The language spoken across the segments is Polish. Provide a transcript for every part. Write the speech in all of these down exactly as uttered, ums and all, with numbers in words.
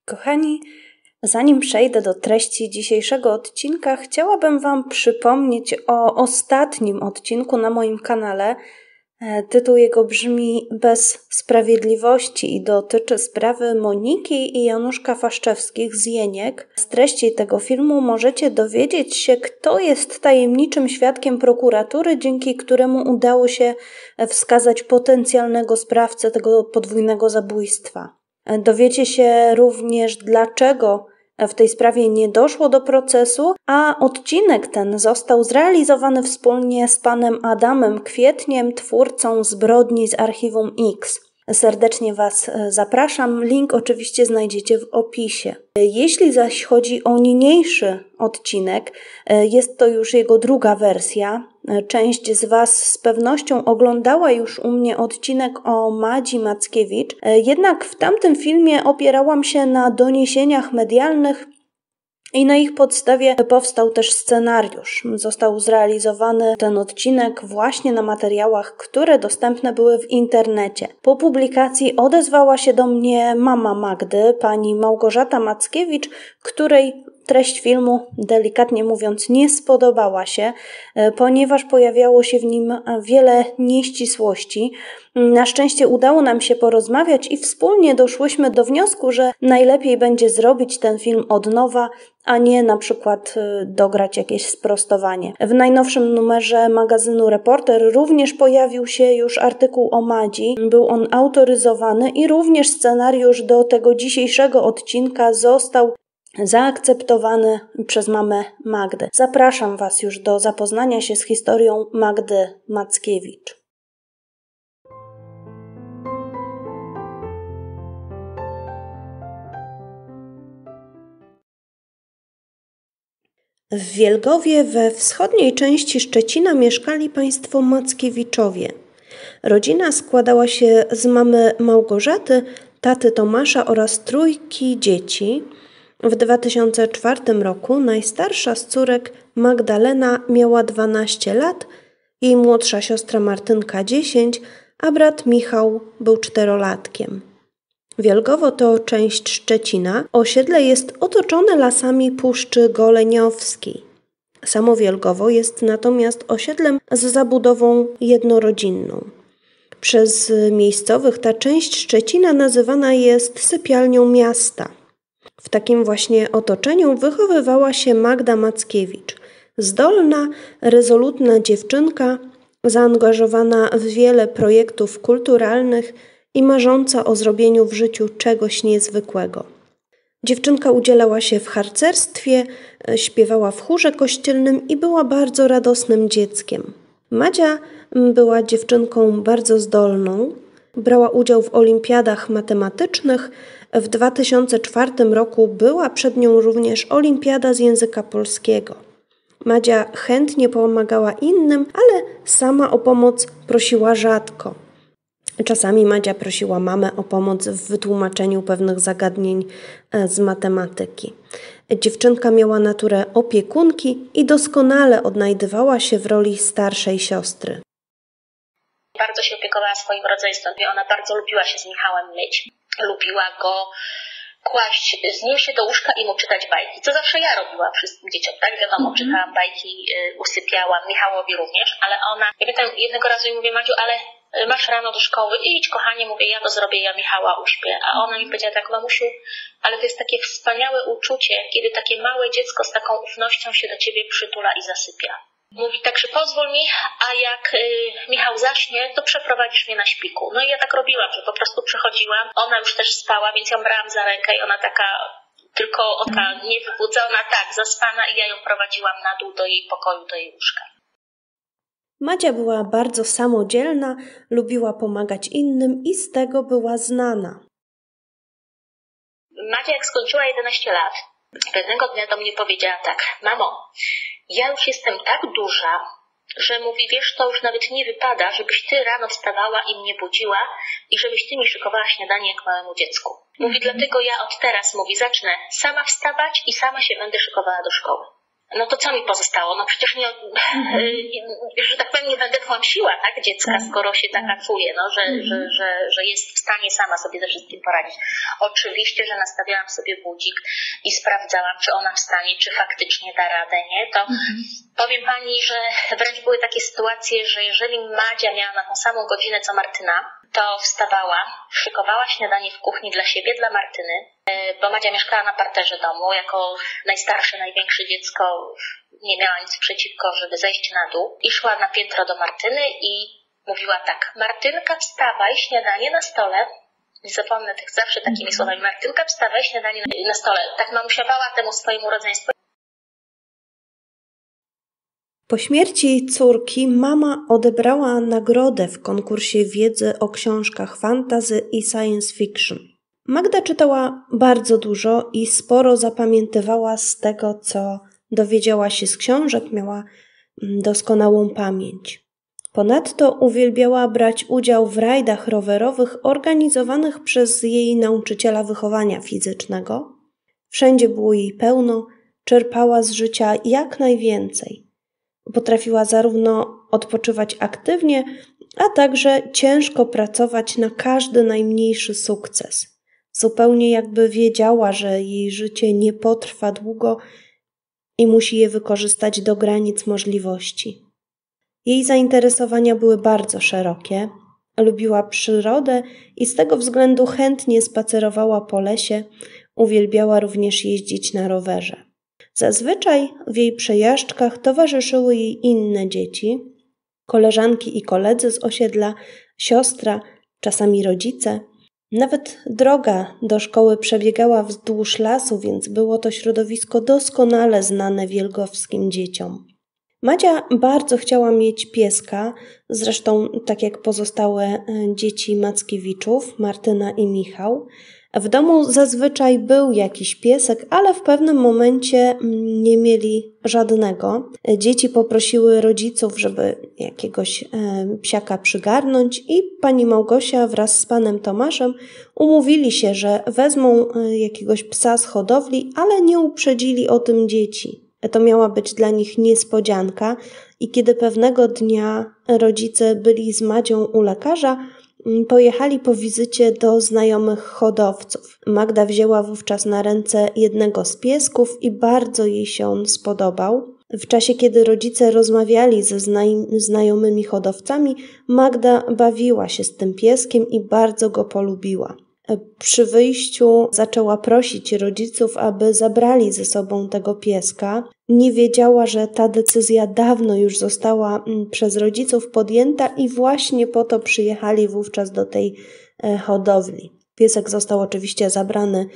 Kochani, zanim przejdę do treści dzisiejszego odcinka, chciałabym Wam przypomnieć o ostatnim odcinku na moim kanale. Tytuł jego brzmi Bez sprawiedliwości i dotyczy sprawy Moniki i Januszka Faszczewskich z Jeniek. Z treści tego filmu możecie dowiedzieć się, kto jest tajemniczym świadkiem prokuratury, dzięki któremu udało się wskazać potencjalnego sprawcę tego podwójnego zabójstwa. Dowiecie się również, dlaczego w tej sprawie nie doszło do procesu, a odcinek ten został zrealizowany wspólnie z panem Adamem Kwietniem, twórcą Zbrodni z Archiwum X. Serdecznie Was zapraszam, link oczywiście znajdziecie w opisie. Jeśli zaś chodzi o niniejszy odcinek, jest to już jego druga wersja. Część z Was z pewnością oglądała już u mnie odcinek o Madzi Mackiewicz, jednak w tamtym filmie opierałam się na doniesieniach medialnych i na ich podstawie powstał też scenariusz. Został zrealizowany ten odcinek właśnie na materiałach, które dostępne były w internecie. Po publikacji odezwała się do mnie mama Magdy, pani Małgorzata Mackiewicz, której treść filmu, delikatnie mówiąc, nie spodobała się, ponieważ pojawiało się w nim wiele nieścisłości. Na szczęście udało nam się porozmawiać i wspólnie doszłyśmy do wniosku, że najlepiej będzie zrobić ten film od nowa, a nie na przykład dograć jakieś sprostowanie. W najnowszym numerze magazynu Reporter również pojawił się już artykuł o Madzi. Był on autoryzowany i również scenariusz do tego dzisiejszego odcinka został zaakceptowany przez mamę Magdy. Zapraszam Was już do zapoznania się z historią Magdy Mackiewicz. W Wielgowie we wschodniej części Szczecina mieszkali państwo Mackiewiczowie. Rodzina składała się z mamy Małgorzaty, taty Tomasza oraz trójki dzieci. W dwa tysiące czwartym roku najstarsza z córek, Magdalena, miała dwanaście lat, jej młodsza siostra Martynka dziesięć, a brat Michał był czterolatkiem. Wielgowo to część Szczecina. Osiedle jest otoczone lasami Puszczy Goleniowskiej. Samo Wielgowo jest natomiast osiedlem z zabudową jednorodzinną. Przez miejscowych ta część Szczecina nazywana jest sypialnią miasta. W takim właśnie otoczeniu wychowywała się Magda Mackiewicz. Zdolna, rezolutna dziewczynka, zaangażowana w wiele projektów kulturalnych i marząca o zrobieniu w życiu czegoś niezwykłego. Dziewczynka udzielała się w harcerstwie, śpiewała w chórze kościelnym i była bardzo radosnym dzieckiem. Madzia była dziewczynką bardzo zdolną, brała udział w olimpiadach matematycznych. W dwa tysiące czwartym roku była przed nią również olimpiada z języka polskiego. Madzia chętnie pomagała innym, ale sama o pomoc prosiła rzadko. Czasami Madzia prosiła mamę o pomoc w wytłumaczeniu pewnych zagadnień z matematyki. Dziewczynka miała naturę opiekunki i doskonale odnajdywała się w roli starszej siostry. Bardzo się opiekowała swoim rodzeństwem i ona bardzo lubiła się z Michałem myć. Lubiła go kłaść, znieść się do łóżka i mu czytać bajki, co zawsze ja robiłam wszystkim dzieciom, tak? Wiadomo, mm-hmm. czytałam bajki, y, usypiałam, Michałowi również, ale ona, ja pamiętam jednego razu jej mówię, Madziu, ale masz rano do szkoły, idź kochanie, mówię, ja to zrobię, ja Michała uśpię, a ona mi powiedziała tak, mamusiu, ale to jest takie wspaniałe uczucie, kiedy takie małe dziecko z taką ufnością się do ciebie przytula i zasypia. Mówi tak, że pozwól mi, a jak y, Michał zaśnie, to przeprowadzisz mnie na śpiku. No i ja tak robiłam, że po prostu przychodziłam, ona już też spała, więc ją brałam za rękę i ona taka tylko taka niewybudzona, tak, zaspana i ja ją prowadziłam na dół do jej pokoju, do jej łóżka. Madzia była bardzo samodzielna, lubiła pomagać innym i z tego była znana. Madzia jak skończyła jedenaście lat, pewnego dnia do mnie powiedziała tak, mamo, ja już jestem tak duża, że mówi, wiesz, to już nawet nie wypada, żebyś ty rano wstawała i mnie budziła i żebyś ty mi szykowała śniadanie jak małemu dziecku. Mówi, dlatego ja od teraz, mówi, zacznę sama wstawać i sama się będę szykowała do szkoły. no to co mi pozostało? No przecież nie, mm. że tak powiem, nie będę tłamsiła, tak, dziecka, skoro się taka czuje, no, że, mm. że, że, że jest w stanie sama sobie ze wszystkim poradzić. Oczywiście, że nastawiałam sobie budzik i sprawdzałam, czy ona wstanie, czy faktycznie da radę, nie? To mm. powiem pani, że wręcz były takie sytuacje, że jeżeli Madzia miała na tą samą godzinę co Martyna, to wstawała, szykowała śniadanie w kuchni dla siebie, dla Martyny, bo Madzia mieszkała na parterze domu, jako najstarsze, największe dziecko nie miała nic przeciwko, żeby zejść na dół i szła na piętro do Martyny i mówiła tak: Martynka, wstawaj, śniadanie na stole. Nie zapomnę tych zawsze takimi słowami: Martynka, wstawaj, śniadanie na stole. Tak mamusia bała temu swojemu rodzeństwu. Po śmierci córki mama odebrała nagrodę w konkursie wiedzy o książkach fantasy i science fiction. Magda czytała bardzo dużo i sporo zapamiętywała z tego, co dowiedziała się z książek, miała doskonałą pamięć. Ponadto uwielbiała brać udział w rajdach rowerowych organizowanych przez jej nauczyciela wychowania fizycznego. Wszędzie było jej pełno, czerpała z życia jak najwięcej. Potrafiła zarówno odpoczywać aktywnie, a także ciężko pracować na każdy najmniejszy sukces. Zupełnie jakby wiedziała, że jej życie nie potrwa długo i musi je wykorzystać do granic możliwości. Jej zainteresowania były bardzo szerokie. Lubiła przyrodę i z tego względu chętnie spacerowała po lesie, uwielbiała również jeździć na rowerze. Zazwyczaj w jej przejażdżkach towarzyszyły jej inne dzieci, koleżanki i koledzy z osiedla, siostra, czasami rodzice. Nawet droga do szkoły przebiegała wzdłuż lasu, więc było to środowisko doskonale znane wielgowskim dzieciom. Madzia bardzo chciała mieć pieska, zresztą tak jak pozostałe dzieci Mackiewiczów, Martyna i Michał. W domu zazwyczaj był jakiś piesek, ale w pewnym momencie nie mieli żadnego. Dzieci poprosiły rodziców, żeby jakiegoś psiaka przygarnąć i pani Małgosia wraz z panem Tomaszem umówili się, że wezmą jakiegoś psa z hodowli, ale nie uprzedzili o tym dzieci. To miała być dla nich niespodzianka i kiedy pewnego dnia rodzice byli z Madzią u lekarza, pojechali po wizycie do znajomych hodowców. Magda wzięła wówczas na ręce jednego z piesków i bardzo jej się on spodobał. W czasie, kiedy rodzice rozmawiali ze znajomymi hodowcami, Magda bawiła się z tym pieskiem i bardzo go polubiła. Przy wyjściu zaczęła prosić rodziców, aby zabrali ze sobą tego pieska. Nie wiedziała, że ta decyzja dawno już została przez rodziców podjęta i właśnie po to przyjechali wówczas do tej hodowli. Piesek został oczywiście zabrany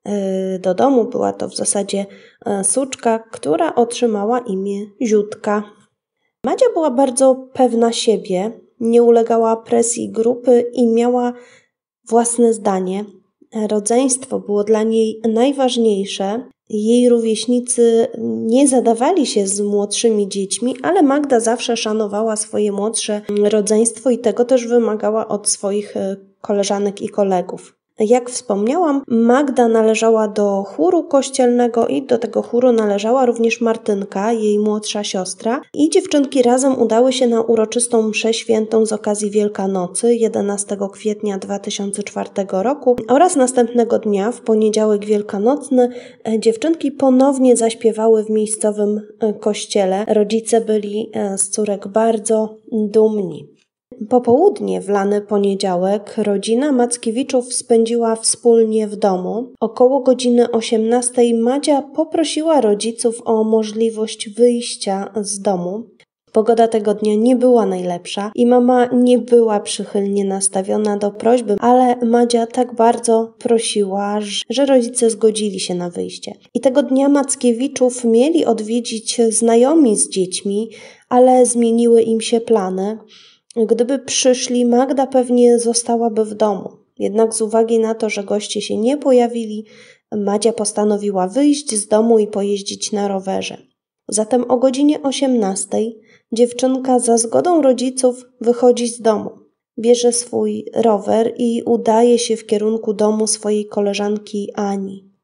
do domu. Była to w zasadzie suczka, która otrzymała imię Ziutka. Madzia była bardzo pewna siebie, nie ulegała presji grupy i miała własne zdanie. Rodzeństwo było dla niej najważniejsze. Jej rówieśnicy nie zadawali się z młodszymi dziećmi, ale Magda zawsze szanowała swoje młodsze rodzeństwo i tego też wymagała od swoich koleżanek i kolegów. Jak wspomniałam, Magda należała do chóru kościelnego i do tego chóru należała również Martynka, jej młodsza siostra. I dziewczynki razem udały się na uroczystą mszę świętą z okazji Wielkanocy jedenastego kwietnia dwa tysiące czwartego roku oraz następnego dnia, w poniedziałek wielkanocny, dziewczynki ponownie zaśpiewały w miejscowym kościele. Rodzice byli z córek bardzo dumni. Popołudnie w lany poniedziałek rodzina Mackiewiczów spędziła wspólnie w domu. Około godziny osiemnastej Madzia poprosiła rodziców o możliwość wyjścia z domu. Pogoda tego dnia nie była najlepsza i mama nie była przychylnie nastawiona do prośby, ale Madzia tak bardzo prosiła, że rodzice zgodzili się na wyjście. I tego dnia Mackiewiczów mieli odwiedzić znajomi z dziećmi, ale zmieniły im się plany. Gdyby przyszli, Magda pewnie zostałaby w domu. Jednak z uwagi na to, że goście się nie pojawili, Madzia postanowiła wyjść z domu i pojeździć na rowerze. Zatem o godzinie osiemnastej dziewczynka za zgodą rodziców wychodzi z domu. Bierze swój rower i udaje się w kierunku domu swojej koleżanki Ani.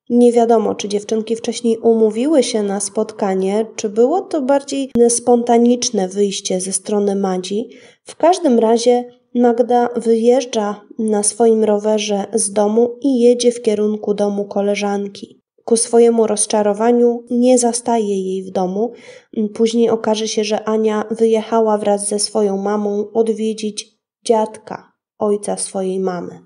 Nie wiadomo, czy dziewczynki wcześniej umówiły się na spotkanie, czy było to bardziej spontaniczne wyjście ze strony Madzi. W każdym razie Magda wyjeżdża na swoim rowerze z domu i jedzie w kierunku domu koleżanki. Ku swojemu rozczarowaniu nie zastaje jej w domu. Później okaże się, że Ania wyjechała wraz ze swoją mamą odwiedzić dziadka, ojca swojej mamy.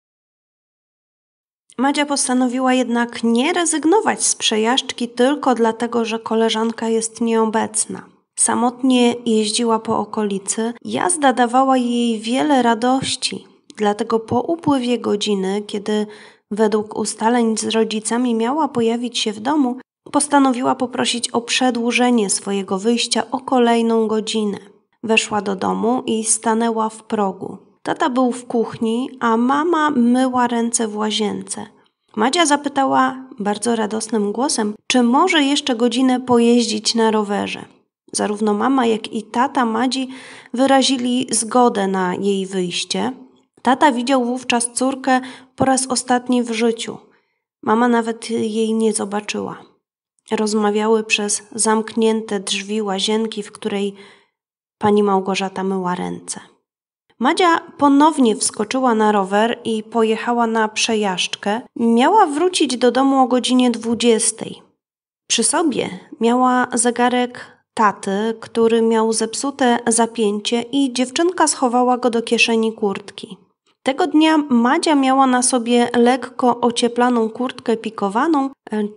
Madzia postanowiła jednak nie rezygnować z przejażdżki tylko dlatego, że koleżanka jest nieobecna. Samotnie jeździła po okolicy, jazda dawała jej wiele radości, dlatego po upływie godziny, kiedy według ustaleń z rodzicami miała pojawić się w domu, postanowiła poprosić o przedłużenie swojego wyjścia o kolejną godzinę. Weszła do domu i stanęła w progu. Tata był w kuchni, a mama myła ręce w łazience. Madzia zapytała bardzo radosnym głosem, czy może jeszcze godzinę pojeździć na rowerze. Zarówno mama, jak i tata Madzi wyrazili zgodę na jej wyjście. Tata widział wówczas córkę po raz ostatni w życiu. Mama nawet jej nie zobaczyła. Rozmawiały przez zamknięte drzwi łazienki, w której pani Małgorzata myła ręce. Madzia ponownie wskoczyła na rower i pojechała na przejażdżkę. Miała wrócić do domu o godzinie dwudziestej. Przy sobie miała zegarek taty, który miał zepsute zapięcie i dziewczynka schowała go do kieszeni kurtki. Tego dnia Madzia miała na sobie lekko ocieplaną kurtkę pikowaną,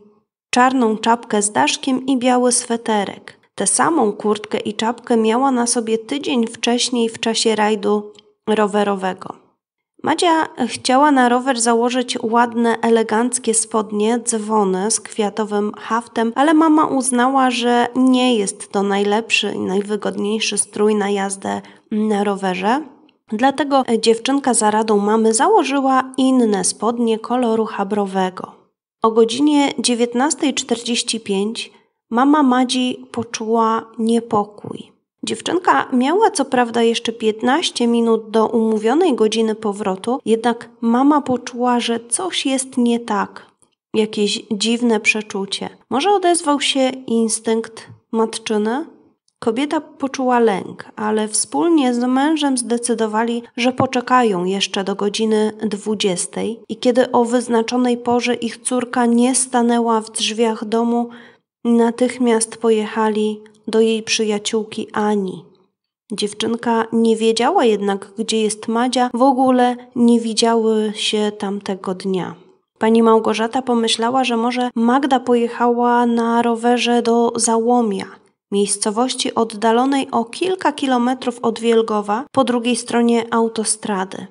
czarną czapkę z daszkiem i biały sweterek. Tę samą kurtkę i czapkę miała na sobie tydzień wcześniej w czasie rajdu rowerowego. Madzia chciała na rower założyć ładne, eleganckie spodnie, dzwony z kwiatowym haftem, ale mama uznała, że nie jest to najlepszy i najwygodniejszy strój na jazdę na rowerze. Dlatego dziewczynka za radą mamy założyła inne spodnie koloru chabrowego. O godzinie dziewiętnasta czterdzieści pięć mama Madzi poczuła niepokój. Dziewczynka miała co prawda jeszcze piętnaście minut do umówionej godziny powrotu, jednak mama poczuła, że coś jest nie tak. Jakieś dziwne przeczucie. Może odezwał się instynkt matczyny? Kobieta poczuła lęk, ale wspólnie z mężem zdecydowali, że poczekają jeszcze do godziny dwudziestej i kiedy o wyznaczonej porze ich córka nie stanęła w drzwiach domu, natychmiast pojechali do jej przyjaciółki Ani. Dziewczynka nie wiedziała jednak, gdzie jest Madzia, w ogóle nie widziały się tamtego dnia. Pani Małgorzata pomyślała, że może Magda pojechała na rowerze do Załomia, miejscowości oddalonej o kilka kilometrów od Wielgowa, po drugiej stronie autostrady.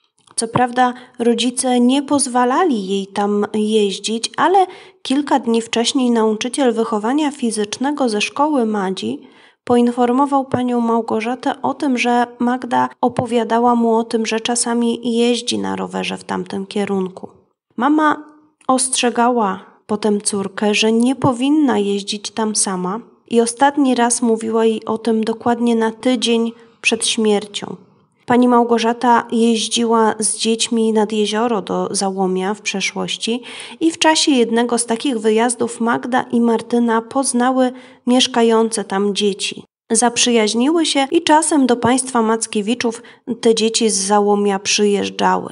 Co prawda rodzice nie pozwalali jej tam jeździć, ale kilka dni wcześniej nauczyciel wychowania fizycznego ze szkoły Madzi poinformował panią Małgorzatę o tym, że Magda opowiadała mu o tym, że czasami jeździ na rowerze w tamtym kierunku. Mama ostrzegała potem córkę, że nie powinna jeździć tam sama i ostatni raz mówiła jej o tym dokładnie na tydzień przed śmiercią. Pani Małgorzata jeździła z dziećmi nad jezioro do Załomia w przeszłości i w czasie jednego z takich wyjazdów Magda i Martyna poznały mieszkające tam dzieci. Zaprzyjaźniły się i czasem do państwa Mackiewiczów te dzieci z Załomia przyjeżdżały.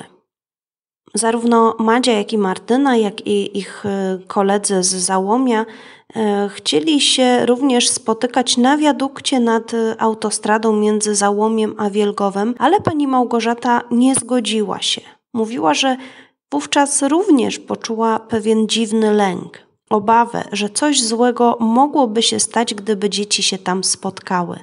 Zarówno Madzia, jak i Martyna, jak i ich koledzy z Załomia chcieli się również spotykać na wiadukcie nad autostradą między Załomiem a Wielgowem, ale pani Małgorzata nie zgodziła się. Mówiła, że wówczas również poczuła pewien dziwny lęk, obawę, że coś złego mogłoby się stać, gdyby dzieci się tam spotkały.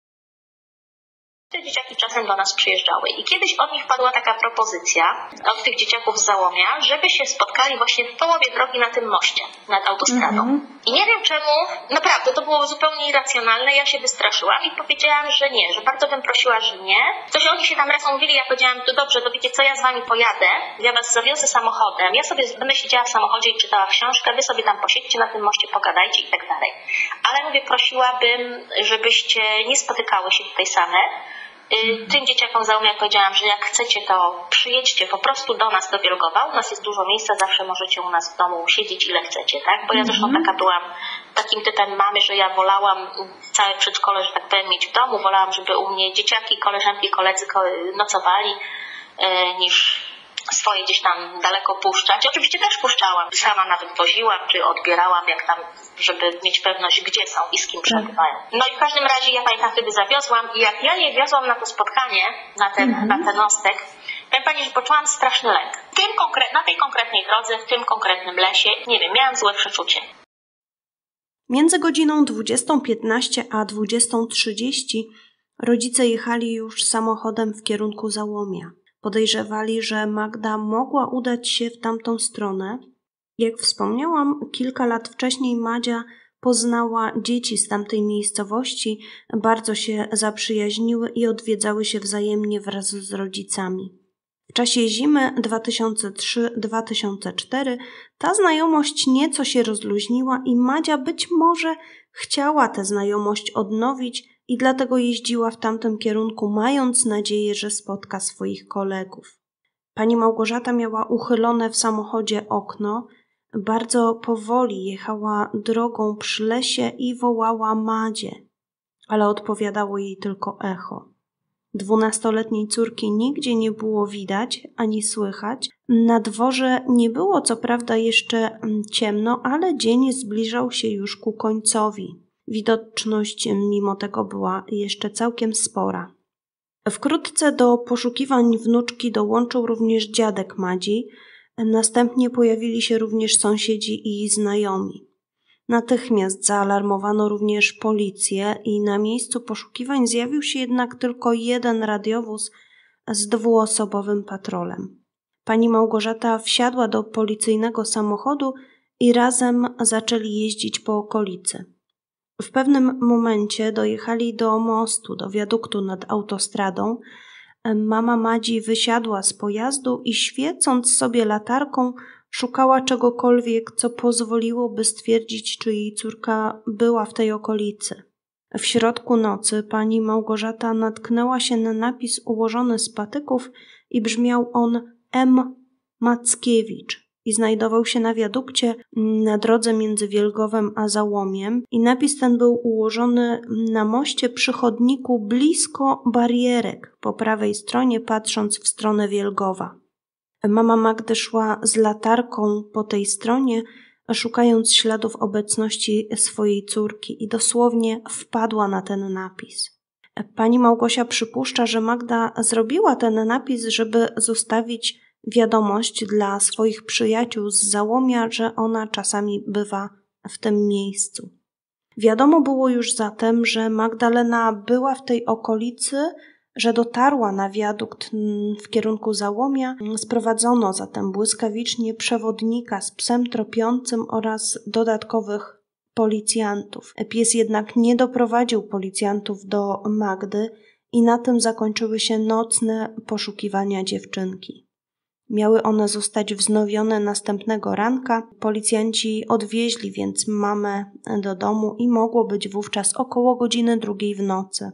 Te dzieciaki czasem do nas przyjeżdżały i kiedyś od nich padła taka propozycja, od tych dzieciaków z Załomia, żeby się spotkali właśnie w połowie drogi na tym moście nad autostradą. Mm-hmm. I nie wiem czemu, naprawdę to było zupełnie irracjonalne, ja się wystraszyłam i powiedziałam, że nie, że bardzo bym prosiła, że nie. Coś oni się tam raz umówili, ja powiedziałam, to dobrze, to wiecie co, ja z wami pojadę, ja was zawiozę samochodem, ja sobie będę siedziała w samochodzie i czytała książkę, wy sobie tam posiedźcie na tym moście, pogadajcie i tak dalej. Ale mówię, prosiłabym, żebyście nie spotykały się tutaj same, Tym dzieciakom Zaumia powiedziałam, że jak chcecie, to przyjedźcie po prostu do nas do Wielgowa. U nas jest dużo miejsca, zawsze możecie u nas w domu siedzieć ile chcecie, tak? Bo ja zresztą taka byłam takim typem mamy, że ja wolałam całe przedszkole, że tak powiem, mieć w domu. Wolałam, żeby u mnie dzieciaki, koleżanki, koledzy nocowali, niż swoje gdzieś tam daleko puszczać. Oczywiście też puszczałam. Sama nawet woziłam, czy odbierałam, jak tam, żeby mieć pewność, gdzie są i z kim przebywają. No i w każdym razie ja pamiętam, wtedy zawiozłam i jak ja je wiozłam na to spotkanie, na ten, mm-hmm. na ten mostek, powiem pani, że poczułam straszny lęk. W tym konkre- na tej konkretnej drodze, w tym konkretnym lesie, nie wiem, miałam złe przeczucie. Między godziną dwudziestą piętnaście a dwudziestą trzydzieści rodzice jechali już samochodem w kierunku Załomia. Podejrzewali, że Magda mogła udać się w tamtą stronę. Jak wspomniałam, kilka lat wcześniej Madzia poznała dzieci z tamtej miejscowości, bardzo się zaprzyjaźniły i odwiedzały się wzajemnie wraz z rodzicami. W czasie zimy dwa tysiące trzeci do dwa tysiące czwartego ta znajomość nieco się rozluźniła i Madzia być może chciała tę znajomość odnowić i dlatego jeździła w tamtym kierunku, mając nadzieję, że spotka swoich kolegów. Pani Małgorzata miała uchylone w samochodzie okno, bardzo powoli jechała drogą przy lesie i wołała Madzie, ale odpowiadało jej tylko echo. Dwunastoletniej córki nigdzie nie było widać ani słychać. Na dworze nie było co prawda jeszcze ciemno, ale dzień zbliżał się już ku końcowi. Widoczność mimo tego była jeszcze całkiem spora. Wkrótce do poszukiwań wnuczki dołączył również dziadek Madzi. Następnie pojawili się również sąsiedzi i znajomi. Natychmiast zaalarmowano również policję i na miejscu poszukiwań zjawił się jednak tylko jeden radiowóz z dwuosobowym patrolem. Pani Małgorzata wsiadła do policyjnego samochodu i razem zaczęli jeździć po okolicy. W pewnym momencie dojechali do mostu, do wiaduktu nad autostradą. Mama Madzi wysiadła z pojazdu i świecąc sobie latarką szukała czegokolwiek, co pozwoliłoby stwierdzić, czy jej córka była w tej okolicy. W środku nocy pani Małgorzata natknęła się na napis ułożony z patyków i brzmiał on M. Mackiewicz i znajdował się na wiadukcie na drodze między Wielgowem a Załomiem i napis ten był ułożony na moście przy chodniku blisko barierek po prawej stronie, patrząc w stronę Wielgowa. Mama Magdy szła z latarką po tej stronie, szukając śladów obecności swojej córki i dosłownie wpadła na ten napis. Pani Małgosia przypuszcza, że Magda zrobiła ten napis, żeby zostawić wiadomość dla swoich przyjaciół z Załomia, że ona czasami bywa w tym miejscu. Wiadomo było już zatem, że Magdalena była w tej okolicy, że dotarła na wiadukt w kierunku Załomia. Sprowadzono zatem błyskawicznie przewodnika z psem tropiącym oraz dodatkowych policjantów. Pies jednak nie doprowadził policjantów do Magdy i na tym zakończyły się nocne poszukiwania dziewczynki. Miały one zostać wznowione następnego ranka. Policjanci odwieźli więc mamę do domu i mogło być wówczas około godziny drugiej w nocy.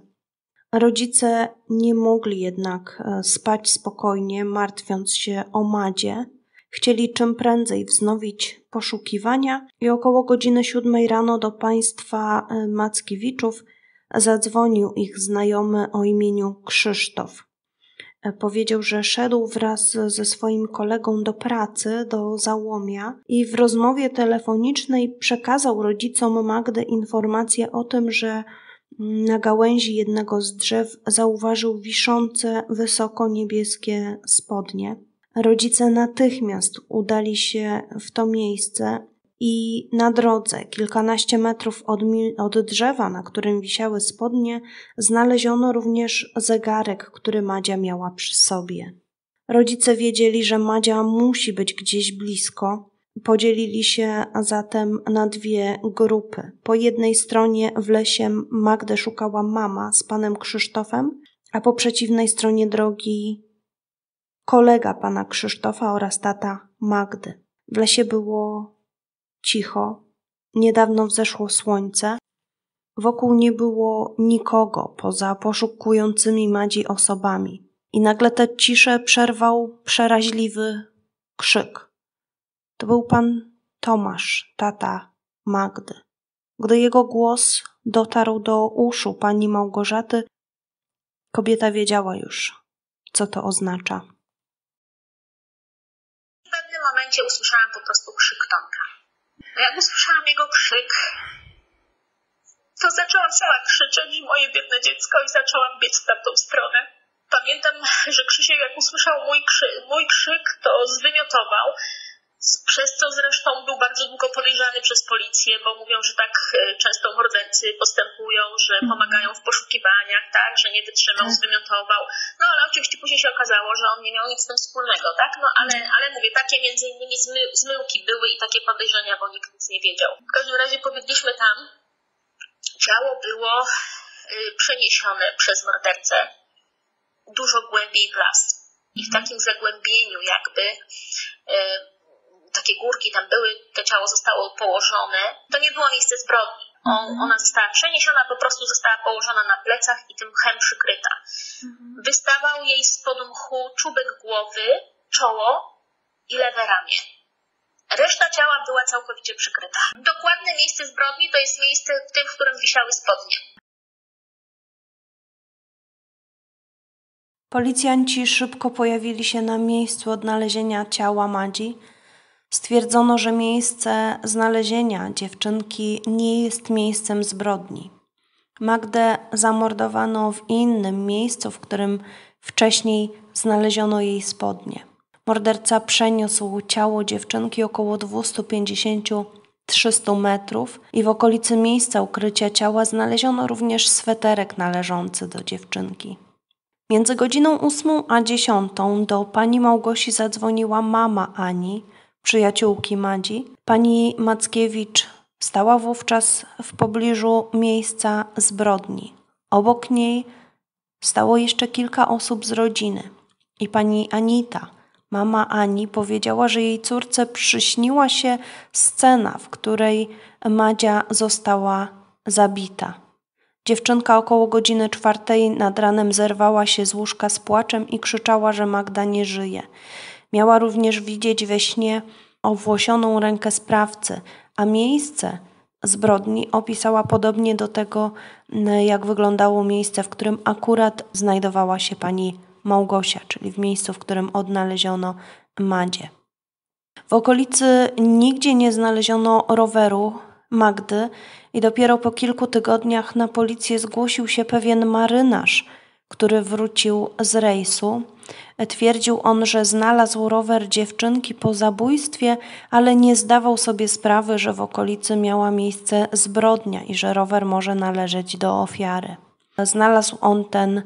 Rodzice nie mogli jednak spać spokojnie, martwiąc się o Madzie. Chcieli czym prędzej wznowić poszukiwania i około godziny siódmej rano do państwa Mackiewiczów zadzwonił ich znajomy o imieniu Krzysztof. Powiedział, że szedł wraz ze swoim kolegą do pracy, do Załomia i w rozmowie telefonicznej przekazał rodzicom Magdy informację o tym, że na gałęzi jednego z drzew zauważył wiszące wysoko niebieskie spodnie. Rodzice natychmiast udali się w to miejsce i na drodze, kilkanaście metrów od, od drzewa, na którym wisiały spodnie, znaleziono również zegarek, który Madzia miała przy sobie. Rodzice wiedzieli, że Madzia musi być gdzieś blisko. Podzielili się zatem na dwie grupy. Po jednej stronie w lesie Magdę szukała mama z panem Krzysztofem, a po przeciwnej stronie drogi kolega pana Krzysztofa oraz tata Magdy. W lesie było cicho, niedawno wzeszło słońce. Wokół nie było nikogo poza poszukującymi Madzi osobami. I nagle tę ciszę przerwał przeraźliwy krzyk. To był pan Tomasz, tata Magdy. Gdy jego głos dotarł do uszu pani Małgorzaty, kobieta wiedziała już, co to oznacza. W pewnym momencie usłyszałam po prostu krzyk Tomka. Jak usłyszałam jego krzyk, to zaczęłam cała krzyczeć, moje biedne dziecko, i zaczęłam biec w tamtą stronę. Pamiętam, że Krzysiek, jak usłyszał mój krzyk, mój krzyk, to zwymiotował, przez co zresztą był bardzo długo podejrzany przez policję, bo mówią, że tak często mordercy postępują, że pomagają w poszukiwaniach, tak, że nie wytrzymał, zwymiotował. No ale oczywiście później się okazało, że on nie miał nic z tym wspólnego, tak, no ale, ale mówię, takie między innymi zmy, zmyłki były i takie podejrzenia, bo nikt nic nie wiedział. W każdym razie pobiegliśmy tam, ciało było y, przeniesione przez mordercę dużo głębiej w las. I w takim zagłębieniu jakby y, takie górki tam były, to ciało zostało położone. To nie było miejsce zbrodni. On, ona została przeniesiona, po prostu została położona na plecach i tym mchem przykryta. Wystawał jej spod mchu czubek głowy, czoło i lewe ramię. Reszta ciała była całkowicie przykryta. Dokładne miejsce zbrodni to jest miejsce w tym, w którym wisiały spodnie. Policjanci szybko pojawili się na miejscu odnalezienia ciała Madzi. Stwierdzono, że miejsce znalezienia dziewczynki nie jest miejscem zbrodni. Magdę zamordowano w innym miejscu, w którym wcześniej znaleziono jej spodnie. Morderca przeniósł ciało dziewczynki około dwieście pięćdziesiąt do trzystu metrów i w okolicy miejsca ukrycia ciała znaleziono również sweterek należący do dziewczynki. Między godziną ósmą a dziesiątą do pani Małgosi zadzwoniła mama Ani, przyjaciółki Madzi. Pani Mackiewicz stała wówczas w pobliżu miejsca zbrodni. Obok niej stało jeszcze kilka osób z rodziny. I pani Anita, mama Ani, powiedziała, że jej córce przyśniła się scena, w której Madzia została zabita. Dziewczynka około godziny czwartej nad ranem zerwała się z łóżka z płaczem i krzyczała, że Magda nie żyje. Miała również widzieć we śnie owłosioną rękę sprawcy, a miejsce zbrodni opisała podobnie do tego, jak wyglądało miejsce, w którym akurat znajdowała się pani Małgosia, czyli w miejscu, w którym odnaleziono Madzię. W okolicy nigdzie nie znaleziono roweru Magdy i dopiero po kilku tygodniach na policję zgłosił się pewien marynarz, który wrócił z rejsu. Twierdził on, że znalazł rower dziewczynki po zabójstwie, ale nie zdawał sobie sprawy, że w okolicy miała miejsce zbrodnia i że rower może należeć do ofiary. Znalazł on ten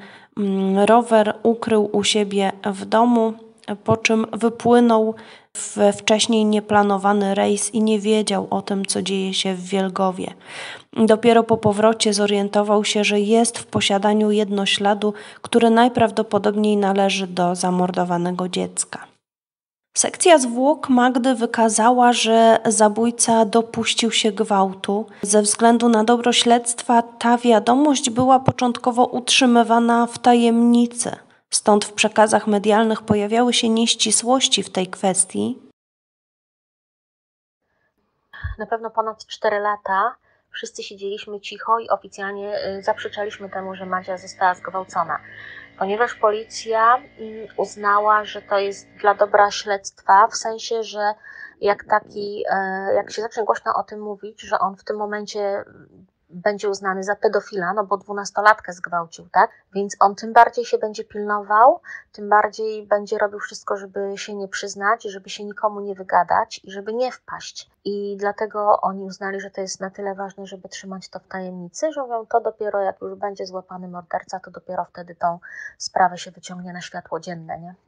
rower, ukrył u siebie w domu, po czym wypłynął w wcześniej nieplanowany rejs i nie wiedział o tym, co dzieje się w Wielgowie. Dopiero po powrocie zorientował się, że jest w posiadaniu jednośladu, który najprawdopodobniej należy do zamordowanego dziecka. Sekcja zwłok Magdy wykazała, że zabójca dopuścił się gwałtu. Ze względu na dobro śledztwa ta wiadomość była początkowo utrzymywana w tajemnicy. Stąd w przekazach medialnych pojawiały się nieścisłości w tej kwestii. Na pewno ponad cztery lata wszyscy siedzieliśmy cicho i oficjalnie zaprzeczaliśmy temu, że Madzia została zgwałcona. Ponieważ policja uznała, że to jest dla dobra śledztwa, w sensie, że jak taki, jak się zacznie głośno o tym mówić, że on w tym momencie będzie uznany za pedofila, no bo dwunastolatkę zgwałcił, tak? Więc on tym bardziej się będzie pilnował, tym bardziej będzie robił wszystko, żeby się nie przyznać, żeby się nikomu nie wygadać i żeby nie wpaść. I dlatego oni uznali, że to jest na tyle ważne, żeby trzymać to w tajemnicy, że mówią, to dopiero jak już będzie złapany morderca, to dopiero wtedy tą sprawę się wyciągnie na światło dzienne, nie?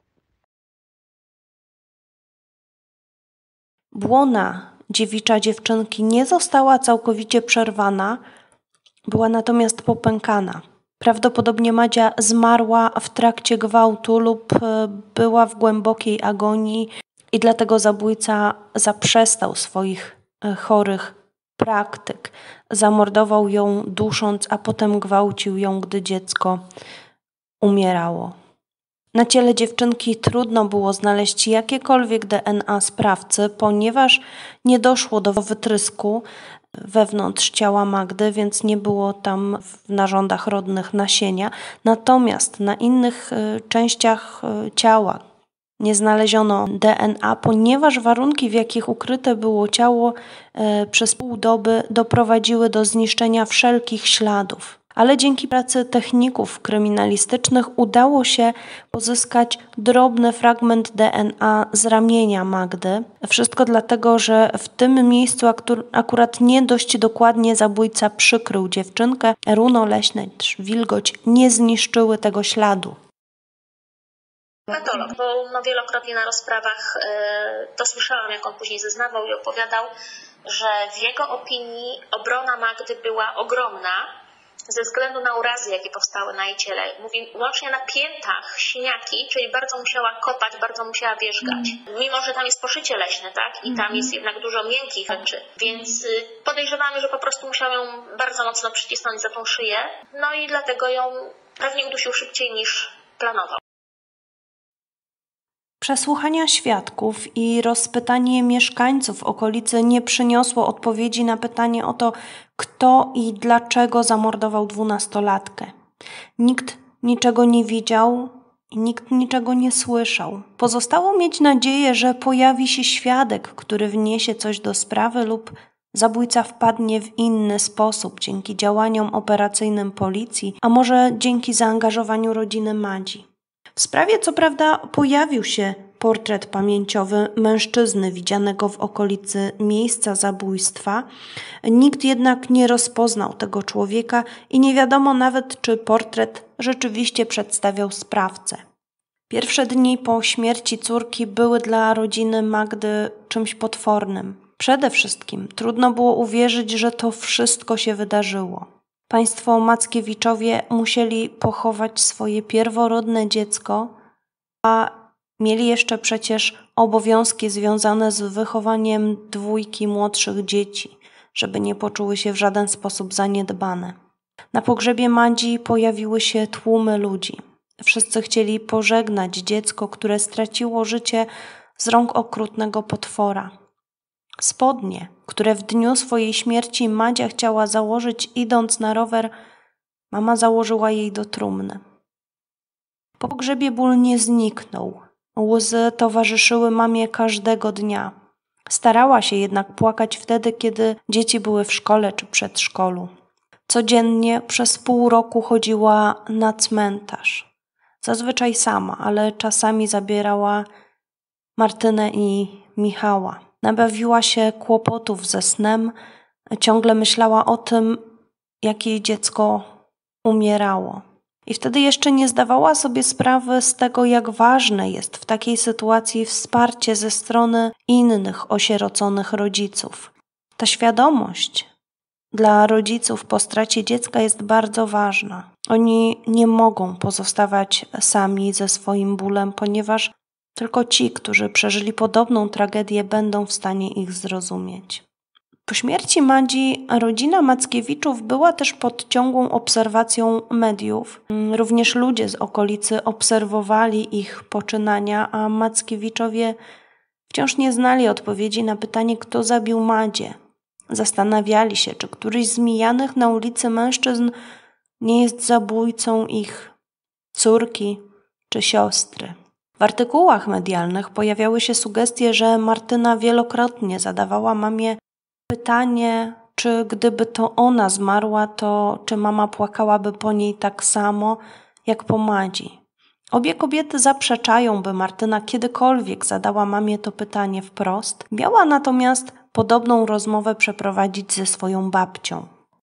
Błona dziewicza dziewczynki nie została całkowicie przerwana, była natomiast popękana. Prawdopodobnie Madzia zmarła w trakcie gwałtu lub była w głębokiej agonii i dlatego zabójca zaprzestał swoich chorych praktyk. Zamordował ją dusząc, a potem gwałcił ją, gdy dziecko umierało. Na ciele dziewczynki trudno było znaleźć jakiekolwiek D N A sprawcy, ponieważ nie doszło do wytrysku wewnątrz ciała Magdy, więc nie było tam w narządach rodnych nasienia. Natomiast na innych y, częściach y, ciała nie znaleziono D N A, ponieważ warunki, w jakich ukryte było ciało y, przez pół doby, doprowadziły do zniszczenia wszelkich śladów. Ale dzięki pracy techników kryminalistycznych udało się pozyskać drobny fragment D N A z ramienia Magdy. Wszystko dlatego, że w tym miejscu akurat nie dość dokładnie zabójca przykrył dziewczynkę. Runo leśne czy wilgoć nie zniszczyły tego śladu. Patolog, bo no wielokrotnie na rozprawach yy, to słyszałam, jak on później zeznawał i opowiadał, że w jego opinii obrona Magdy była ogromna, ze względu na urazy, jakie powstały na jej ciele. Mówi, łącznie na piętach siniaki, czyli bardzo musiała kopać, bardzo musiała wierzgać. Mimo, że tam jest poszycie leśne, tak? I tam jest jednak dużo miękkich rzeczy. Więc podejrzewamy, że po prostu musiał ją bardzo mocno przycisnąć za tą szyję. No i dlatego ją pewnie udusił szybciej niż planował. Przesłuchania świadków i rozpytanie mieszkańców okolicy nie przyniosło odpowiedzi na pytanie o to, kto i dlaczego zamordował dwunastolatkę. Nikt niczego nie widział i nikt niczego nie słyszał. Pozostało mieć nadzieję, że pojawi się świadek, który wniesie coś do sprawy lub zabójca wpadnie w inny sposób dzięki działaniom operacyjnym policji, a może dzięki zaangażowaniu rodziny Madzi. W sprawie co prawda pojawił się portret pamięciowy mężczyzny widzianego w okolicy miejsca zabójstwa. Nikt jednak nie rozpoznał tego człowieka i nie wiadomo nawet, czy portret rzeczywiście przedstawiał sprawcę. Pierwsze dni po śmierci córki były dla rodziny Magdy czymś potwornym. Przede wszystkim trudno było uwierzyć, że to wszystko się wydarzyło. Państwo Mackiewiczowie musieli pochować swoje pierworodne dziecko, a mieli jeszcze przecież obowiązki związane z wychowaniem dwójki młodszych dzieci, żeby nie poczuły się w żaden sposób zaniedbane. Na pogrzebie Madzi pojawiły się tłumy ludzi. Wszyscy chcieli pożegnać dziecko, które straciło życie z rąk okrutnego potwora. Spodnie, które w dniu swojej śmierci Madzia chciała założyć idąc na rower, mama założyła jej do trumny. Po pogrzebie ból nie zniknął. Łzy towarzyszyły mamie każdego dnia. Starała się jednak płakać wtedy, kiedy dzieci były w szkole czy przedszkolu. Codziennie przez pół roku chodziła na cmentarz. Zazwyczaj sama, ale czasami zabierała Martynę i Michała. Nabawiła się kłopotów ze snem, ciągle myślała o tym, jak jej dziecko umierało. I wtedy jeszcze nie zdawała sobie sprawy z tego, jak ważne jest w takiej sytuacji wsparcie ze strony innych osieroconych rodziców. Ta świadomość dla rodziców po stracie dziecka jest bardzo ważna. Oni nie mogą pozostawać sami ze swoim bólem, ponieważ tylko ci, którzy przeżyli podobną tragedię, będą w stanie ich zrozumieć. Po śmierci Madzi rodzina Mackiewiczów była też pod ciągłą obserwacją mediów. Również ludzie z okolicy obserwowali ich poczynania, a Mackiewiczowie wciąż nie znali odpowiedzi na pytanie, kto zabił Madzię. Zastanawiali się, czy któryś z mijanych na ulicy mężczyzn nie jest zabójcą ich córki czy siostry. W artykułach medialnych pojawiały się sugestie, że Martyna wielokrotnie zadawała mamie pytanie, czy gdyby to ona zmarła, to czy mama płakałaby po niej tak samo, jak po Madzi. Obie kobiety zaprzeczają, by Martyna kiedykolwiek zadała mamie to pytanie wprost. Miała natomiast podobną rozmowę przeprowadzić ze swoją babcią.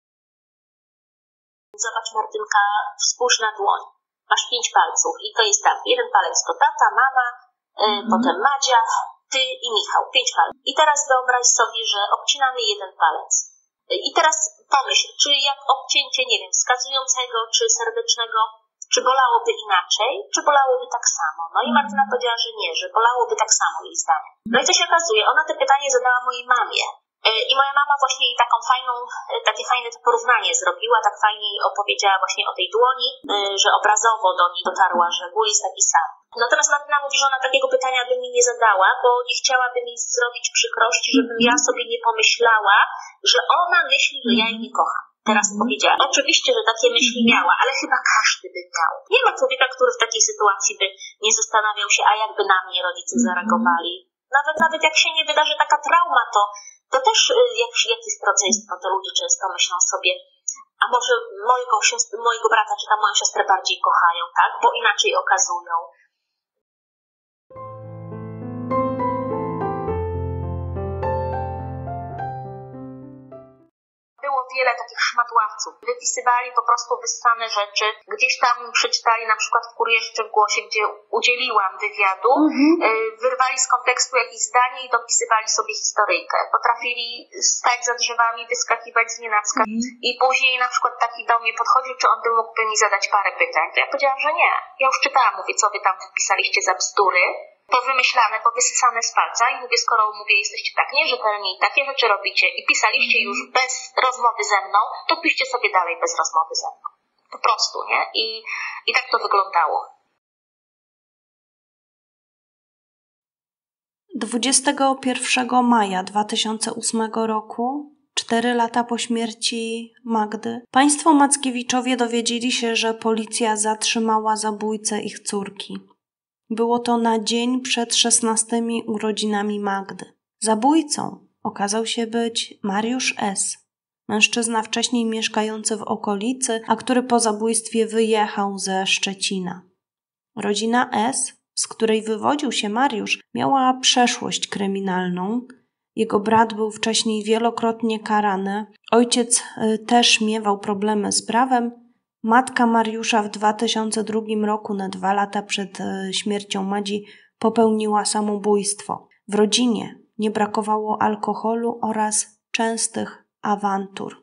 Zobacz, Martynka, spójrz na dłoń. Masz pięć palców i to jest tak, jeden palec to tata, mama, yy, mm. potem Madzia, ty i Michał, pięć palców. I teraz wyobraź sobie, że obcinamy jeden palec. Yy, I teraz pomyśl, czy jak obcięcie, nie wiem, wskazującego czy serdecznego, czy bolałoby inaczej, czy bolałoby tak samo? No i Martyna powiedziała, że nie, że bolałoby tak samo jej zdaniem. No i co się okazuje, ona to pytanie zadała mojej mamie. I moja mama właśnie jej taką fajną, takie fajne to porównanie zrobiła, tak fajnie opowiedziała właśnie o tej dłoni, że obrazowo do niej dotarła, że ból jest taki sam. Natomiast Martyna mówi, że ona takiego pytania by mi nie zadała, bo nie chciałaby mi zrobić przykrości, żebym ja sobie nie pomyślała, że ona myśli, że ja jej nie kocham. Teraz powiedziała. Oczywiście, że takie myśli miała, ale chyba każdy by miał. Nie ma człowieka, który w takiej sytuacji by nie zastanawiał się, a jakby na mnie rodzice zareagowali. Nawet nawet jak się nie wydarzy taka trauma, to, to też jak, jak jest rodzeństwo, to ludzie często myślą sobie, a może mojego, siostry, mojego brata czy tam moją siostrę bardziej kochają, tak? Bo inaczej okazują. Było wiele takich szmatławców. Wypisywali po prostu wyssane rzeczy. Gdzieś tam przeczytali na przykład w Kurierze w Głosie, gdzie udzieliłam wywiadu, mm-hmm. wyrwali z kontekstu jakieś zdanie i dopisywali sobie historyjkę. Potrafili stać za drzewami, wyskakiwać z nienacka mm-hmm. i później na przykład taki do mnie podchodził, czy on by mógłby mi zadać parę pytań. To ja powiedziałam, że nie. Ja już czytałam, mówię, co wy tam wpisaliście za bzdury. Powymyślane, powysysane z palca i mówię, skoro mówię, jesteście tak nierzetelni, takie rzeczy robicie i pisaliście już bez rozmowy ze mną, to piszcie sobie dalej bez rozmowy ze mną. Po prostu, nie? I, i tak to wyglądało. dwudziestego pierwszego maja dwa tysiące ósmego roku, cztery lata po śmierci Magdy, państwo Mackiewiczowie dowiedzieli się, że policja zatrzymała zabójcę ich córki. Było to na dzień przed szesnastymi urodzinami Magdy. Zabójcą okazał się być Mariusz S., mężczyzna wcześniej mieszkający w okolicy, a który po zabójstwie wyjechał ze Szczecina. Rodzina S., z której wywodził się Mariusz, miała przeszłość kryminalną. Jego brat był wcześniej wielokrotnie karany. Ojciec też miewał problemy z prawem. Matka Mariusza w dwa tysiące drugim roku, na dwa lata przed śmiercią Madzi, popełniła samobójstwo. W rodzinie nie brakowało alkoholu oraz częstych awantur.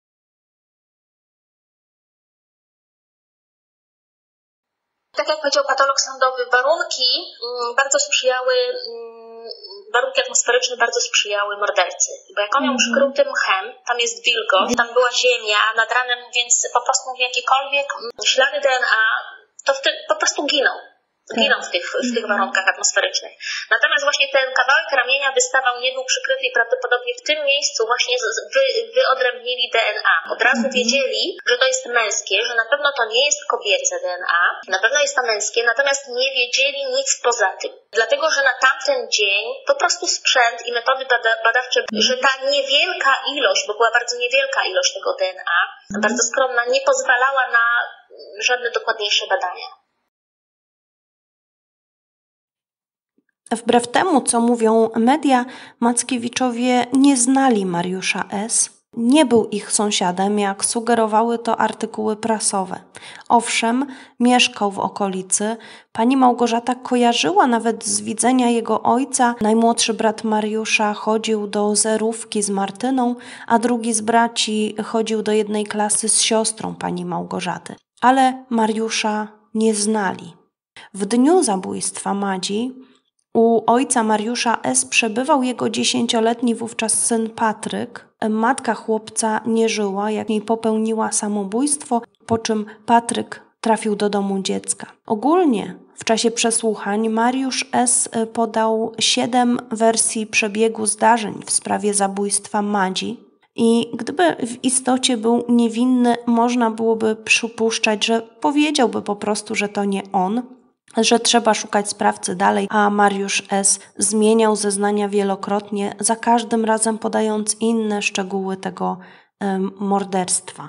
Tak jak powiedział patolog sądowy, warunki bardzo sprzyjały, warunki atmosferyczne bardzo sprzyjały mordercy. Bo jak on ją przykrył tym mchem, tam jest wilgoć, tam była ziemia nad ranem, więc po prostu jakiekolwiek ślady D N A, to wtedy po prostu giną. Giną w tych, w tych warunkach atmosferycznych. Natomiast właśnie ten kawałek ramienia wystawał, nie był przykryty i prawdopodobnie w tym miejscu właśnie wy, wyodrębnili D N A. Od razu wiedzieli, że to jest męskie, że na pewno to nie jest kobiece D N A, na pewno jest to męskie, natomiast nie wiedzieli nic poza tym. Dlatego, że na tamten dzień po prostu sprzęt i metody bada, badawcze, że ta niewielka ilość, bo była bardzo niewielka ilość tego D N A, bardzo skromna, nie pozwalała na żadne dokładniejsze badania. Wbrew temu, co mówią media, Mackiewiczowie nie znali Mariusza S., nie był ich sąsiadem, jak sugerowały to artykuły prasowe. Owszem, mieszkał w okolicy. Pani Małgorzata kojarzyła nawet z widzenia jego ojca. Najmłodszy brat Mariusza chodził do zerówki z Martyną, a drugi z braci chodził do jednej klasy z siostrą pani Małgorzaty. Ale Mariusza nie znali. W dniu zabójstwa Madzi u ojca Mariusza S. przebywał jego dziesięcioletni wówczas syn Patryk. Matka chłopca nie żyła, jak jej popełniła samobójstwo, po czym Patryk trafił do domu dziecka. Ogólnie w czasie przesłuchań Mariusz S. podał siedem wersji przebiegu zdarzeń w sprawie zabójstwa Madzi i gdyby w istocie był niewinny, można byłoby przypuszczać, że powiedziałby po prostu, że to nie on, że trzeba szukać sprawcy dalej, a Mariusz S. zmieniał zeznania wielokrotnie, za każdym razem podając inne szczegóły tego um, morderstwa.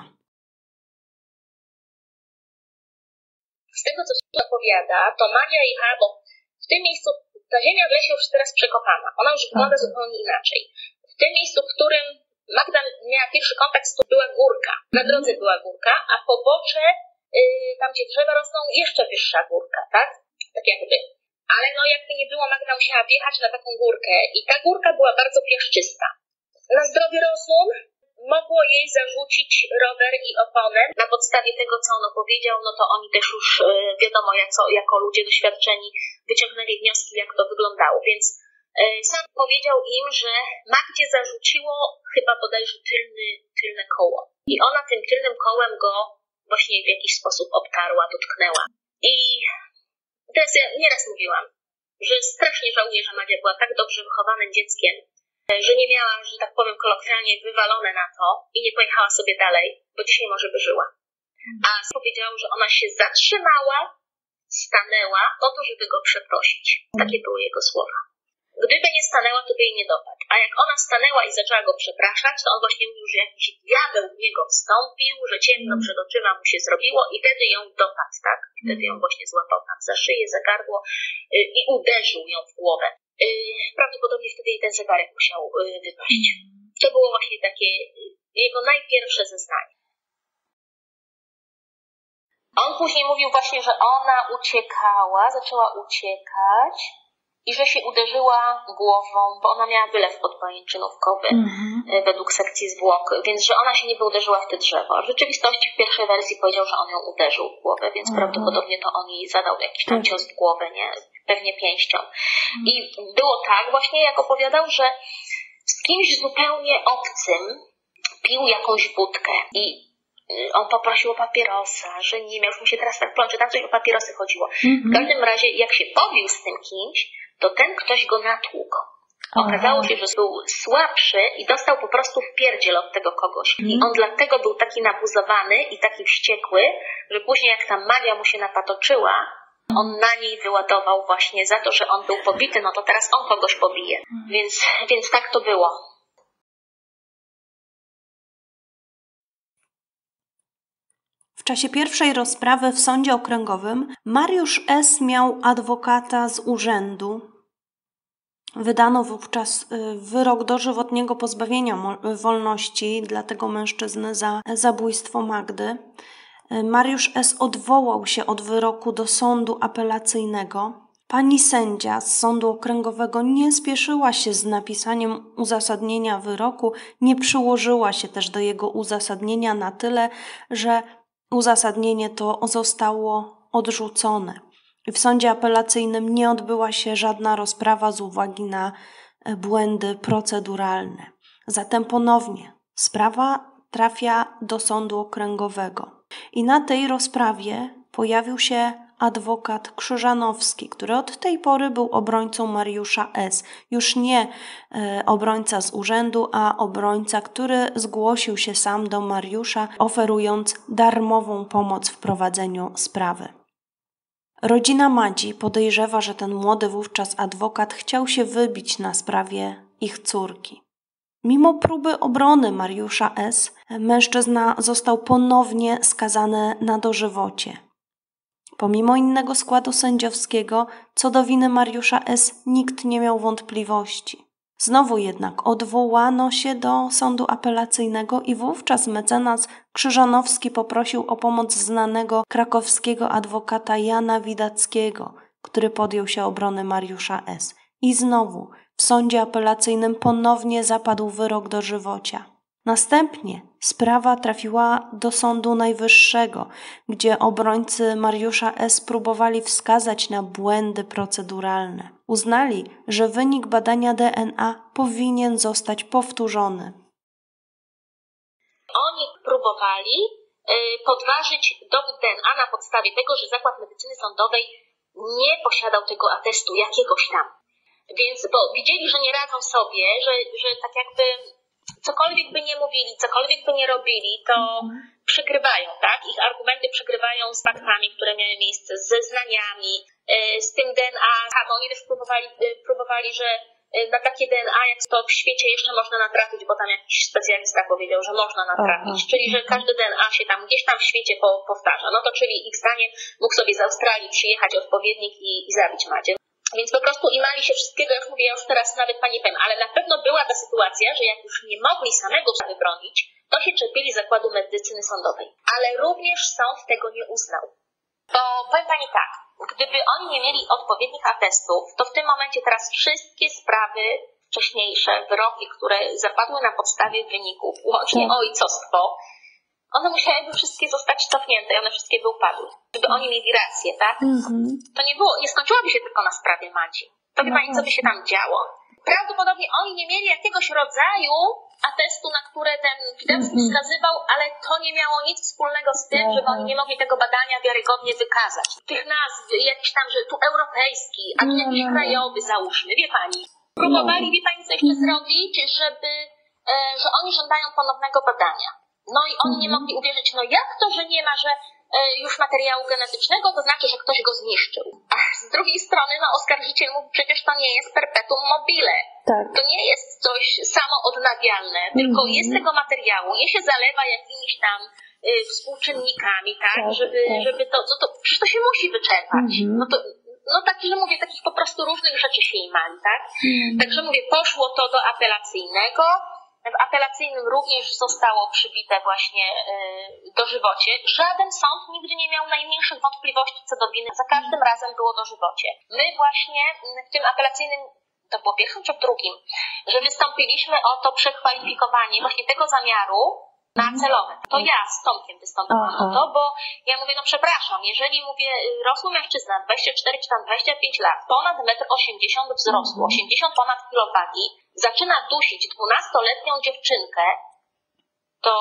Z tego, co się opowiada, to Madzia jechała, bo w tym miejscu, ta ziemia w lesie już jest teraz przekopana, ona już wygląda mhm. zupełnie inaczej. W tym miejscu, w którym Magda miała pierwszy kontakt, to była górka, na drodze była górka, a pobocze, Yy, tam gdzie drzewa rosną, jeszcze wyższa górka, tak? Tak jakby. Ale no jakby nie było, Magda musiała wjechać na taką górkę i ta górka była bardzo piaszczysta. Na zdrowy rozum mogło jej zarzucić rower i oponę. Na podstawie tego, co on opowiedział, no to oni też już yy, wiadomo, jako, jako ludzie doświadczeni wyciągnęli wnioski, jak to wyglądało. Więc Sam powiedział im, że Magdzie zarzuciło chyba bodajże tylny, tylne koło. I ona tym tylnym kołem go właśnie w jakiś sposób obtarła, dotknęła. I teraz ja nieraz mówiłam, że strasznie żałuję, że Madzia była tak dobrze wychowanym dzieckiem, że nie miała, że tak powiem kolokwialnie, wywalone na to i nie pojechała sobie dalej, bo dzisiaj może by żyła. A powiedział, że ona się zatrzymała, stanęła po to, żeby go przeprosić. Takie były jego słowa. Gdyby nie stanęła, to by jej nie dopadł. A jak ona stanęła i zaczęła go przepraszać, to on właśnie mówił, że jakiś diabeł w niego wstąpił, że ciemno przed oczyma mu się zrobiło i wtedy ją dopadł, tak? I wtedy ją właśnie złapał tam za szyję, za gardło yy, i uderzył ją w głowę. Yy, prawdopodobnie wtedy jej ten zegarek musiał yy, wypaść. To było właśnie takie yy, jego najpierwsze zeznanie. On później mówił właśnie, że ona uciekała, zaczęła uciekać i że się uderzyła głową, bo ona miała wylew podpajęczynówkowy mm-hmm. według sekcji zwłok, więc że ona się niby uderzyła w te drzewo. W rzeczywistości w pierwszej wersji powiedział, że on ją uderzył w głowę, więc mm-hmm. prawdopodobnie to on jej zadał jakiś tam cios w głowę, nie? Pewnie pięścią. Mm-hmm. I było tak właśnie, jak opowiadał, że z kimś zupełnie obcym pił jakąś wódkę i on poprosił o papierosa, że nie miał, już mu się teraz tak plącze, tam coś o papierosy chodziło. Mm-hmm. W każdym razie, jak się pobił z tym kimś, to ten ktoś go natłukł. Okazało się, że był słabszy i dostał po prostu wpierdziel od tego kogoś. Mm. I on dlatego był taki nabuzowany i taki wściekły, że później jak ta Madzia mu się napatoczyła, on na niej wyładował właśnie za to, że on był pobity, no to teraz on kogoś pobije. Mm. Więc, więc tak to było. W czasie pierwszej rozprawy w sądzie okręgowym Mariusz S. miał adwokata z urzędu. Wydano wówczas wyrok dożywotniego pozbawienia wolności dla tego mężczyzny za zabójstwo Magdy. Mariusz S. odwołał się od wyroku do sądu apelacyjnego. Pani sędzia z sądu okręgowego nie spieszyła się z napisaniem uzasadnienia wyroku, nie przyłożyła się też do jego uzasadnienia na tyle, że uzasadnienie to zostało odrzucone. W sądzie apelacyjnym nie odbyła się żadna rozprawa z uwagi na błędy proceduralne. Zatem ponownie sprawa trafia do sądu okręgowego. I na tej rozprawie pojawił się adwokat Krzyżanowski, który od tej pory był obrońcą Mariusza S. Już nie e, obrońca z urzędu, a obrońca, który zgłosił się sam do Mariusza, oferując darmową pomoc w prowadzeniu sprawy. Rodzina Madzi podejrzewa, że ten młody wówczas adwokat chciał się wybić na sprawie ich córki. Mimo próby obrony Mariusza S., mężczyzna został ponownie skazany na dożywocie. Pomimo innego składu sędziowskiego, co do winy Mariusza S. nikt nie miał wątpliwości. Znowu jednak odwołano się do sądu apelacyjnego i wówczas mecenas Krzyżanowski poprosił o pomoc znanego krakowskiego adwokata Jana Widackiego, który podjął się obrony Mariusza S. I znowu w sądzie apelacyjnym ponownie zapadł wyrok dożywocia. Następnie sprawa trafiła do Sądu Najwyższego, gdzie obrońcy Mariusza S. próbowali wskazać na błędy proceduralne. Uznali, że wynik badania D N A powinien zostać powtórzony. Oni próbowali y, podważyć dowód D N A na podstawie tego, że Zakład Medycyny Sądowej nie posiadał tego atestu jakiegoś tam. Więc, bo widzieli, że nie radzą sobie, że, że tak jakby cokolwiek by nie mówili, cokolwiek by nie robili, to mhm. przegrywają, tak? Ich argumenty przegrywają z faktami, które miały miejsce, z zeznaniami, z tym D N A. A, bo oni też próbowali, próbowali, że na takie D N A, jak to w świecie jeszcze można natrafić, bo tam jakiś specjalista powiedział, że można natrafić, Aha. czyli że każdy D N A się tam gdzieś tam w świecie po, powtarza. No to czyli ich zdaniem mógł sobie z Australii przyjechać odpowiednik i, i zabić Madzię. Więc po prostu imali się wszystkiego, jak mówię, ja już teraz nawet pani powiem, ale na pewno była ta sytuacja, że jak już nie mogli samego sprawy bronić, to się czepili Zakładu Medycyny Sądowej. Ale również sąd tego nie uznał. Bo powiem pani tak, gdyby oni nie mieli odpowiednich atestów, to w tym momencie teraz wszystkie sprawy wcześniejsze, wyroki, które zapadły na podstawie wyników, łącznie tak. ojcostwo, one musiałyby wszystkie zostać cofnięte i one wszystkie by upadły. Gdyby oni mieli rację, tak? Mm-hmm. To nie było, nie skończyłoby się tylko na sprawie Madzi. To wie no pani, co by się tam działo? Prawdopodobnie oni nie mieli jakiegoś rodzaju atestu, na które ten Widelski mm-hmm. wskazywał, ale to nie miało nic wspólnego z tym, mm-hmm. że oni nie mogli tego badania wiarygodnie wykazać. Tych nazw, jakiś tam, że tu europejski, a tu jakiś mm-hmm. krajowy załóżmy, wie pani. Próbowali, wie pani, co jeszcze mm-hmm. zrobić, żeby, e, że oni żądają ponownego badania. No i oni mm-hmm. nie mogli uwierzyć, no jak to, że nie ma, że już materiału genetycznego, to znaczy, że ktoś go zniszczył. A z drugiej strony, no oskarżyciel mówi, przecież to nie jest perpetuum mobile. Tak. To nie jest coś samoodnawialne, mm-hmm. tylko jest tego materiału, je się zalewa jakimiś tam y, współczynnikami, tak, tak żeby, tak. żeby to, no to, przecież to się musi wyczerpać. Mm-hmm. No to, no tak, że mówię, takich po prostu różnych rzeczy się imali, tak. Mm-hmm. Także mówię, poszło to do apelacyjnego. W apelacyjnym również zostało przybite właśnie yy, dożywocie. Żaden sąd nigdy nie miał najmniejszych wątpliwości co do winy. Za każdym razem było dożywocie. My właśnie w tym apelacyjnym, to było pierwszym czy w drugim, że wystąpiliśmy o to przekwalifikowanie właśnie tego zamiaru na celowe. To ja z Tomkiem wystąpiłam o to, bo ja mówię, no przepraszam, jeżeli mówię, rosły mężczyzna dwadzieścia cztery czy tam dwadzieścia pięć lat, ponad metr osiemdziesiąt wzrostu, osiemdziesiąt ponad kilowagi, zaczyna dusić dwunastoletnią dziewczynkę, to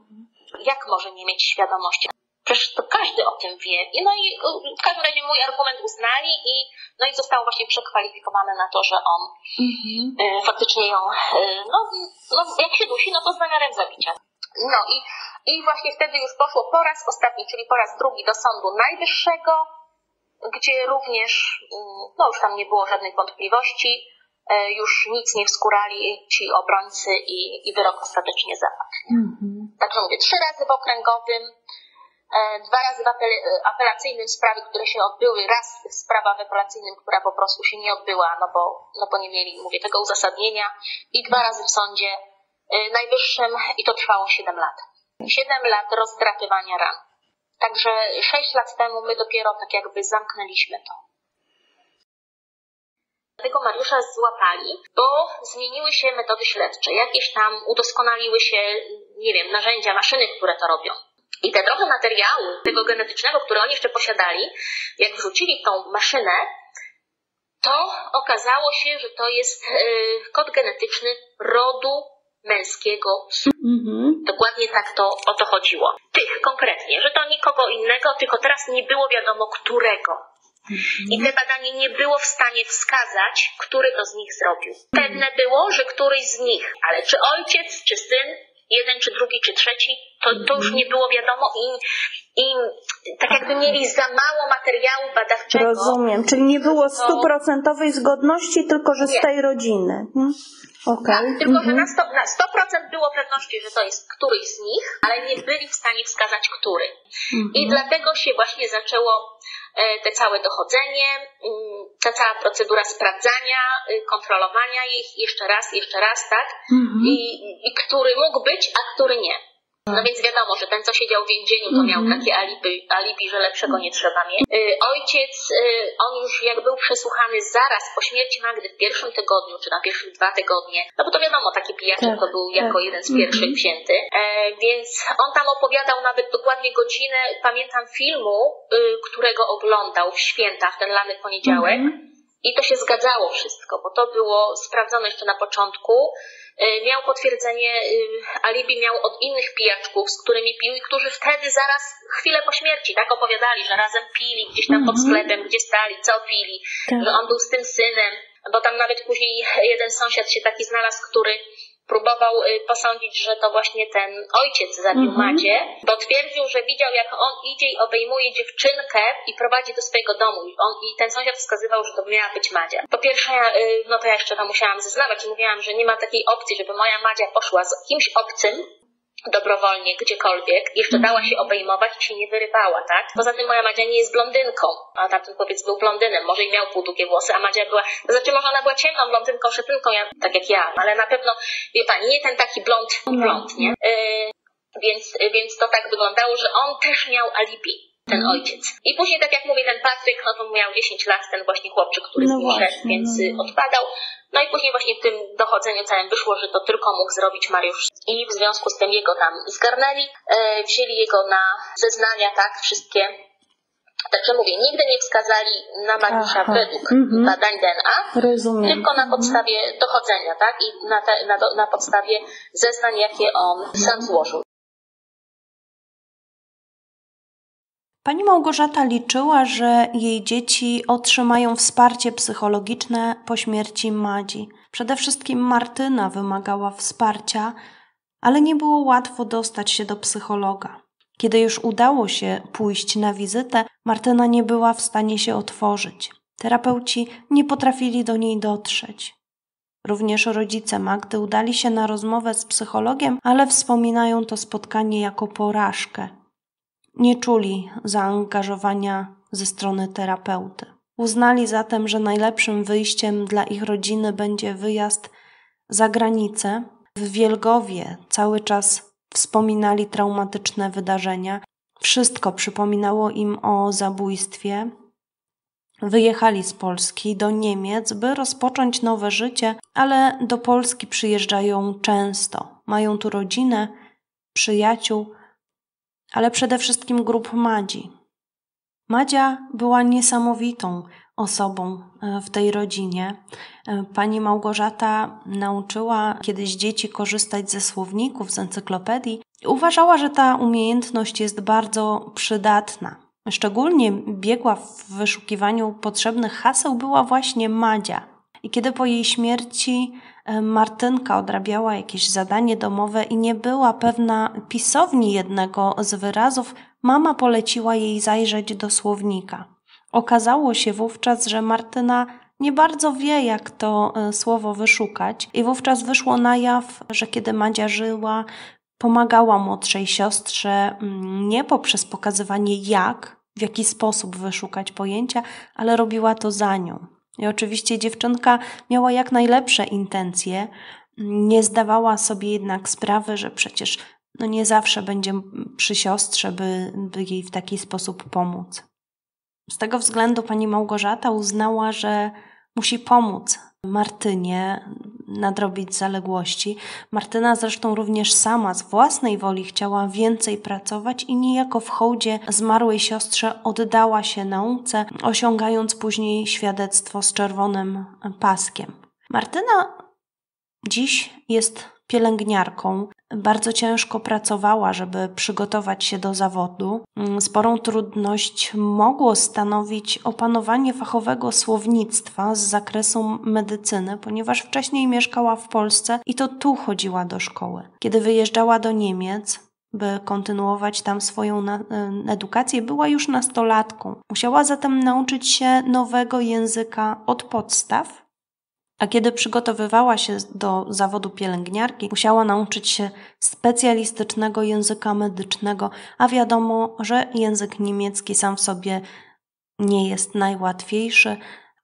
jak może nie mieć świadomości? Przecież to każdy o tym wie. No i w każdym razie mój argument uznali i no i zostało właśnie przekwalifikowane na to, że on mm-hmm. y, faktycznie ją, y, no, no jak się dusi, no to z zamiarem zabicia. No i, i właśnie wtedy już poszło po raz ostatni, czyli po raz drugi do Sądu Najwyższego, gdzie również, no już tam nie było żadnych wątpliwości, już nic nie wskórali ci obrońcy i, i wyrok ostatecznie zapadł. Mm-hmm. Także mówię, trzy razy w okręgowym, dwa razy w apel- apelacyjnym sprawy, które się odbyły, raz sprawa w apelacyjnym, która po prostu się nie odbyła, no bo, no bo nie mieli, mówię, tego uzasadnienia, i dwa razy w Sądzie Najwyższym i to trwało siedem lat. siedem lat rozdrapywania ran. Także sześć lat temu my dopiero tak jakby zamknęliśmy to. Tego Mariusza złapali, bo zmieniły się metody śledcze. Jakieś tam udoskonaliły się, nie wiem, narzędzia, maszyny, które to robią. I te trochę materiału tego genetycznego, które oni jeszcze posiadali, jak wrzucili tą maszynę, to okazało się, że to jest yy, kod genetyczny rodu męskiego. Mm-hmm. Dokładnie tak to o to chodziło. Tych konkretnie, że to nikogo innego, tylko teraz nie było wiadomo którego. Mm-hmm. I te badanie nie było w stanie wskazać, który to z nich zrobił. Pewne było, że któryś z nich, ale czy ojciec, czy syn, jeden, czy drugi, czy trzeci, to, to już nie było wiadomo i, i tak jakby mieli za mało materiału badawczego. Rozumiem, czyli nie było stuprocentowej zgodności, tylko że z nie. tej rodziny. Hmm? Okay. Tak, tylko mm-hmm. że na sto, na sto procent było pewności, że to jest któryś z nich, ale nie byli w stanie wskazać, który. Mm-hmm. I dlatego się właśnie zaczęło e, te całe dochodzenie, m, ta cała procedura sprawdzania, y, kontrolowania ich, jeszcze raz, jeszcze raz, tak? Mm-hmm. I, I który mógł być, a który nie. No więc wiadomo, że ten, co siedział w więzieniu, to miał mm-hmm. takie alibi, alibi, że lepszego nie trzeba mieć. Yy, ojciec, yy, on już jak był przesłuchany zaraz po śmierci Magdy w pierwszym tygodniu, czy na pierwszych dwa tygodnie, no bo to wiadomo, taki pijaczek tak, to był tak. jako jeden z pierwszych mm-hmm. wzięty, yy, więc on tam opowiadał nawet dokładnie godzinę, pamiętam filmu, yy, którego oglądał w święta, w ten lany poniedziałek. Mm-hmm. I to się zgadzało wszystko, bo to było sprawdzone jeszcze na początku. Miał potwierdzenie, alibi miał od innych pijaczków, z którymi pił i którzy wtedy zaraz, chwilę po śmierci, tak opowiadali, że razem pili gdzieś tam pod sklepem, gdzie stali, co pili, tak. że on był z tym synem, bo tam nawet później jeden sąsiad się taki znalazł, który próbował posądzić, że to właśnie ten ojciec zabił mhm. Madzie, bo twierdził, że widział, jak on idzie i obejmuje dziewczynkę i prowadzi do swojego domu. I, on, i ten sąsiad wskazywał, że to miała być Madzia. Po pierwsze, no to ja jeszcze tam musiałam zeznawać i mówiłam, że nie ma takiej opcji, żeby moja Madzia poszła z kimś obcym dobrowolnie, gdziekolwiek, jeszcze dała się obejmować i się nie wyrywała, tak? Poza tym moja Madzia nie jest blondynką, a tamten chłopiec był blondynem, może i miał półdługie włosy, a Madzia była, to znaczy może ona była ciemną blondynką, szepynką, ja, tak jak ja, ale na pewno, wie pani, nie ten taki blond, blond, nie? Yy, więc, więc to tak wyglądało, że on też miał alibi, ten ojciec. I później, tak jak mówię, ten Patryk, no to miał dziesięć lat, ten właśnie chłopczyk, który no z nim szedł, więc no. odpadał. No i później właśnie w tym dochodzeniu całym wyszło, że to tylko mógł zrobić Mariusz. I w związku z tym jego tam zgarnęli, e, wzięli jego na zeznania, tak, wszystkie. Także mówię, nigdy nie wskazali na Magusia Aha. według Mhm. badań D N A, Rozumiem. tylko na podstawie dochodzenia, tak? I na, te, na, do, na podstawie zeznań, jakie on sam złożył. Pani Małgorzata liczyła, że jej dzieci otrzymają wsparcie psychologiczne po śmierci Madzi. Przede wszystkim Martyna wymagała wsparcia, ale nie było łatwo dostać się do psychologa. Kiedy już udało się pójść na wizytę, Martyna nie była w stanie się otworzyć. Terapeuci nie potrafili do niej dotrzeć. Również rodzice Magdy udali się na rozmowę z psychologiem, ale wspominają to spotkanie jako porażkę. Nie czuli zaangażowania ze strony terapeuty. Uznali zatem, że najlepszym wyjściem dla ich rodziny będzie wyjazd za granicę. W Wielgowie cały czas wspominali traumatyczne wydarzenia. Wszystko przypominało im o zabójstwie. Wyjechali z Polski do Niemiec, by rozpocząć nowe życie, ale do Polski przyjeżdżają często. Mają tu rodzinę, przyjaciół, ale przede wszystkim grup Madzi. Madzia była niesamowitą osobą w tej rodzinie. Pani Małgorzata nauczyła kiedyś dzieci korzystać ze słowników, z encyklopedii. Uważała, że ta umiejętność jest bardzo przydatna. Szczególnie biegła w wyszukiwaniu potrzebnych haseł była właśnie Madzia. I kiedy po jej śmierci Martynka odrabiała jakieś zadanie domowe i nie była pewna pisowni jednego z wyrazów, mama poleciła jej zajrzeć do słownika. Okazało się wówczas, że Martyna nie bardzo wie, jak to słowo wyszukać i wówczas wyszło na jaw, że kiedy Madzia żyła, pomagała młodszej siostrze nie poprzez pokazywanie jak, w jaki sposób wyszukać pojęcia, ale robiła to za nią. I oczywiście dziewczynka miała jak najlepsze intencje, nie zdawała sobie jednak sprawy, że przecież no nie zawsze będzie przy siostrze, by, by jej w taki sposób pomóc. Z tego względu pani Małgorzata uznała, że musi pomóc Martynie nadrobić zaległości. Martyna zresztą również sama z własnej woli chciała więcej pracować i niejako w hołdzie zmarłej siostrze oddała się nauce, osiągając później świadectwo z czerwonym paskiem. Martyna dziś jest pielęgniarką. Bardzo ciężko pracowała, żeby przygotować się do zawodu. Sporą trudność mogło stanowić opanowanie fachowego słownictwa z zakresu medycyny, ponieważ wcześniej mieszkała w Polsce i to tu chodziła do szkoły. Kiedy wyjeżdżała do Niemiec, by kontynuować tam swoją na- edukację, była już nastolatką. Musiała zatem nauczyć się nowego języka od podstaw, a kiedy przygotowywała się do zawodu pielęgniarki, musiała nauczyć się specjalistycznego języka medycznego, a wiadomo, że język niemiecki sam w sobie nie jest najłatwiejszy,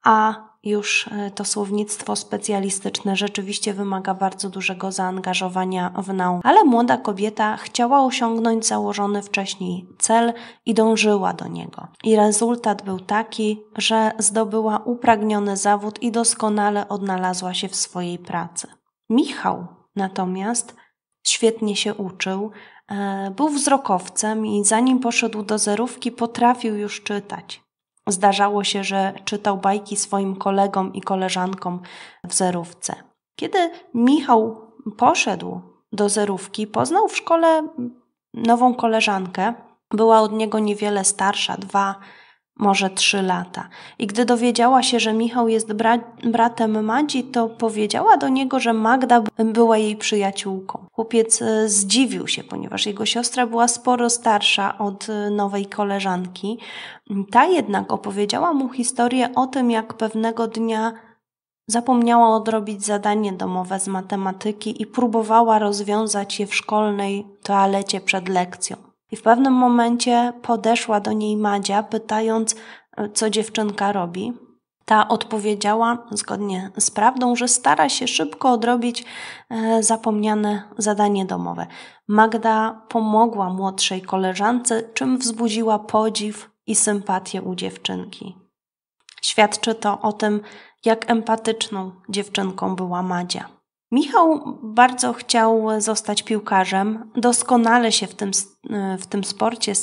a już to słownictwo specjalistyczne rzeczywiście wymaga bardzo dużego zaangażowania w naukę. Ale młoda kobieta chciała osiągnąć założony wcześniej cel i dążyła do niego. I rezultat był taki, że zdobyła upragniony zawód i doskonale odnalazła się w swojej pracy. Michał natomiast świetnie się uczył, był wzrokowcem i zanim poszedł do zerówki, potrafił już czytać. Zdarzało się, że czytał bajki swoim kolegom i koleżankom w zerówce. Kiedy Michał poszedł do zerówki, poznał w szkole nową koleżankę. Była od niego niewiele starsza, dwa, może trzy lata. I gdy dowiedziała się, że Michał jest bra- bratem Madzi, to powiedziała do niego, że Magda była jej przyjaciółką. Chłopiec zdziwił się, ponieważ jego siostra była sporo starsza od nowej koleżanki. Ta jednak opowiedziała mu historię o tym, jak pewnego dnia zapomniała odrobić zadanie domowe z matematyki i próbowała rozwiązać je w szkolnej toalecie przed lekcją. I w pewnym momencie podeszła do niej Madzia, pytając, co dziewczynka robi. Ta odpowiedziała, zgodnie z prawdą, że stara się szybko odrobić e, zapomniane zadanie domowe. Magda pomogła młodszej koleżance, czym wzbudziła podziw i sympatię u dziewczynki. Świadczy to o tym, jak empatyczną dziewczynką była Madzia. Michał bardzo chciał zostać piłkarzem, doskonale się w tym, w tym sporcie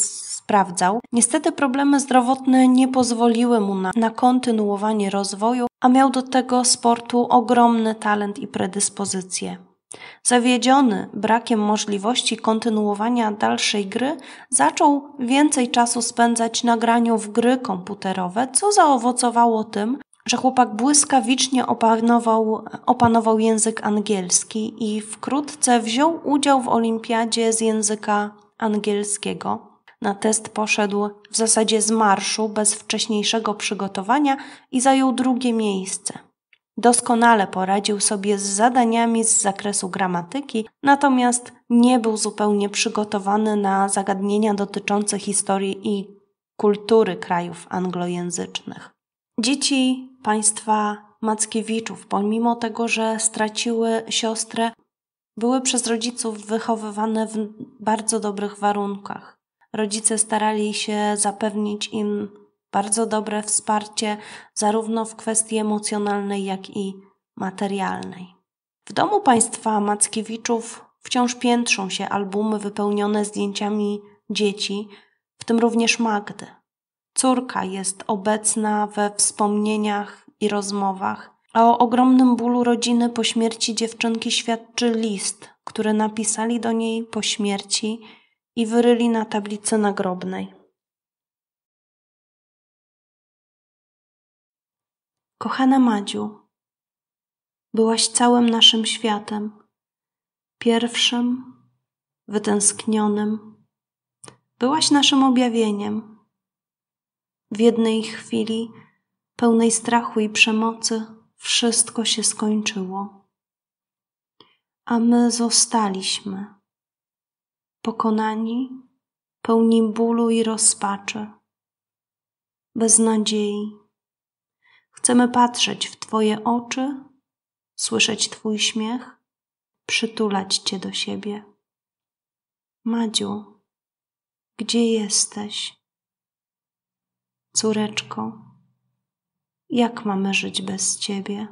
sprawdzał. Niestety problemy zdrowotne nie pozwoliły mu na, na kontynuowanie rozwoju, a miał do tego sportu ogromny talent i predyspozycje. Zawiedziony brakiem możliwości kontynuowania dalszej gry, zaczął więcej czasu spędzać na graniu w gry komputerowe, co zaowocowało tym, że chłopak błyskawicznie opanował, opanował język angielski i wkrótce wziął udział w olimpiadzie z języka angielskiego. Na test poszedł w zasadzie z marszu, bez wcześniejszego przygotowania i zajął drugie miejsce. Doskonale poradził sobie z zadaniami z zakresu gramatyki, natomiast nie był zupełnie przygotowany na zagadnienia dotyczące historii i kultury krajów anglojęzycznych. Dzieci państwa Mackiewiczów, pomimo tego, że straciły siostrę, były przez rodziców wychowywane w bardzo dobrych warunkach. Rodzice starali się zapewnić im bardzo dobre wsparcie zarówno w kwestii emocjonalnej, jak i materialnej. W domu państwa Mackiewiczów wciąż piętrzą się albumy wypełnione zdjęciami dzieci, w tym również Magdy. Córka jest obecna we wspomnieniach i rozmowach, a o ogromnym bólu rodziny po śmierci dziewczynki świadczy list, który napisali do niej po śmierci i wyryli na tablicy nagrobnej. Kochana Madziu, byłaś całym naszym światem, pierwszym, wytęsknionym. Byłaś naszym objawieniem. W jednej chwili, pełnej strachu i przemocy, wszystko się skończyło. A my zostaliśmy, pokonani, pełni bólu i rozpaczy, bez nadziei. Chcemy patrzeć w Twoje oczy, słyszeć Twój śmiech, przytulać Cię do siebie. Madziu, gdzie jesteś? Córeczko, jak mamy żyć bez Ciebie?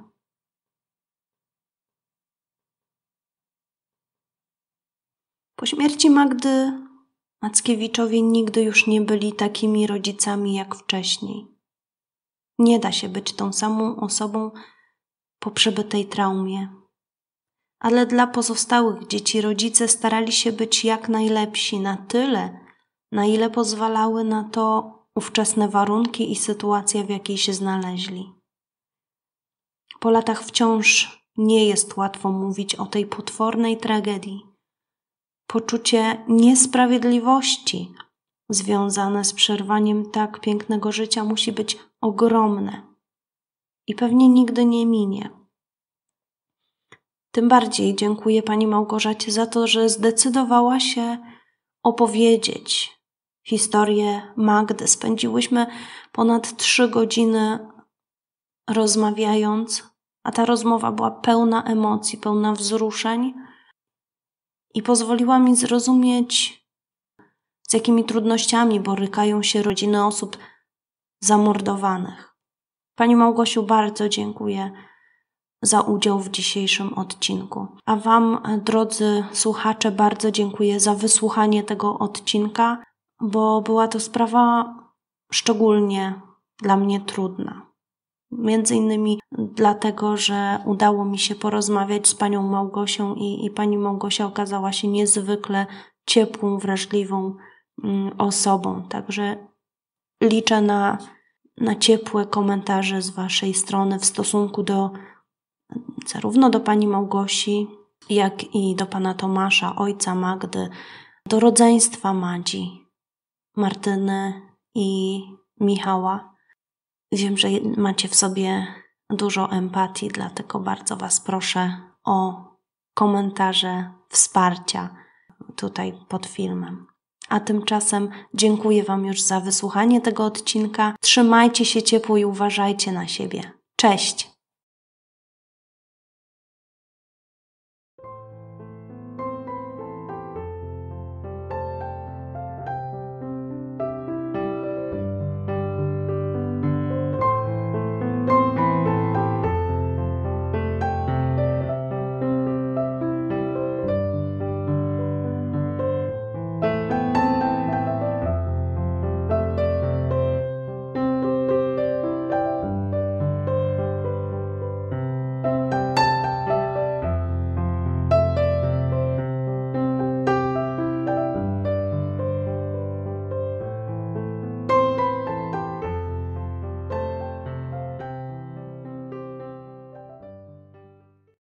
Po śmierci Magdy Mackiewiczowie nigdy już nie byli takimi rodzicami jak wcześniej. Nie da się być tą samą osobą po przebytej traumie. Ale dla pozostałych dzieci rodzice starali się być jak najlepsi na tyle, na ile pozwalały na to ówczesne warunki i sytuacja, w jakiej się znaleźli. Po latach wciąż nie jest łatwo mówić o tej potwornej tragedii. Poczucie niesprawiedliwości związane z przerwaniem tak pięknego życia musi być ogromne i pewnie nigdy nie minie. Tym bardziej dziękuję Pani Małgorzacie za to, że zdecydowała się opowiedzieć historię Magdy. Spędziłyśmy ponad trzy godziny rozmawiając, a ta rozmowa była pełna emocji, pełna wzruszeń i pozwoliła mi zrozumieć, z jakimi trudnościami borykają się rodziny osób zamordowanych. Pani Małgosiu, bardzo dziękuję za udział w dzisiejszym odcinku. A Wam, drodzy słuchacze, bardzo dziękuję za wysłuchanie tego odcinka, bo była to sprawa szczególnie dla mnie trudna. Między innymi dlatego, że udało mi się porozmawiać z Panią Małgosią i, i Pani Małgosia okazała się niezwykle ciepłą, wrażliwą mm, osobą. Także liczę na, na ciepłe komentarze z Waszej strony w stosunku do zarówno do Pani Małgosi, jak i do Pana Tomasza, ojca Magdy, do rodzeństwa Madzi, Martyny i Michała. Wiem, że macie w sobie dużo empatii, dlatego bardzo Was proszę o komentarze wsparcia tutaj pod filmem. A tymczasem dziękuję Wam już za wysłuchanie tego odcinka. Trzymajcie się ciepło i uważajcie na siebie. Cześć!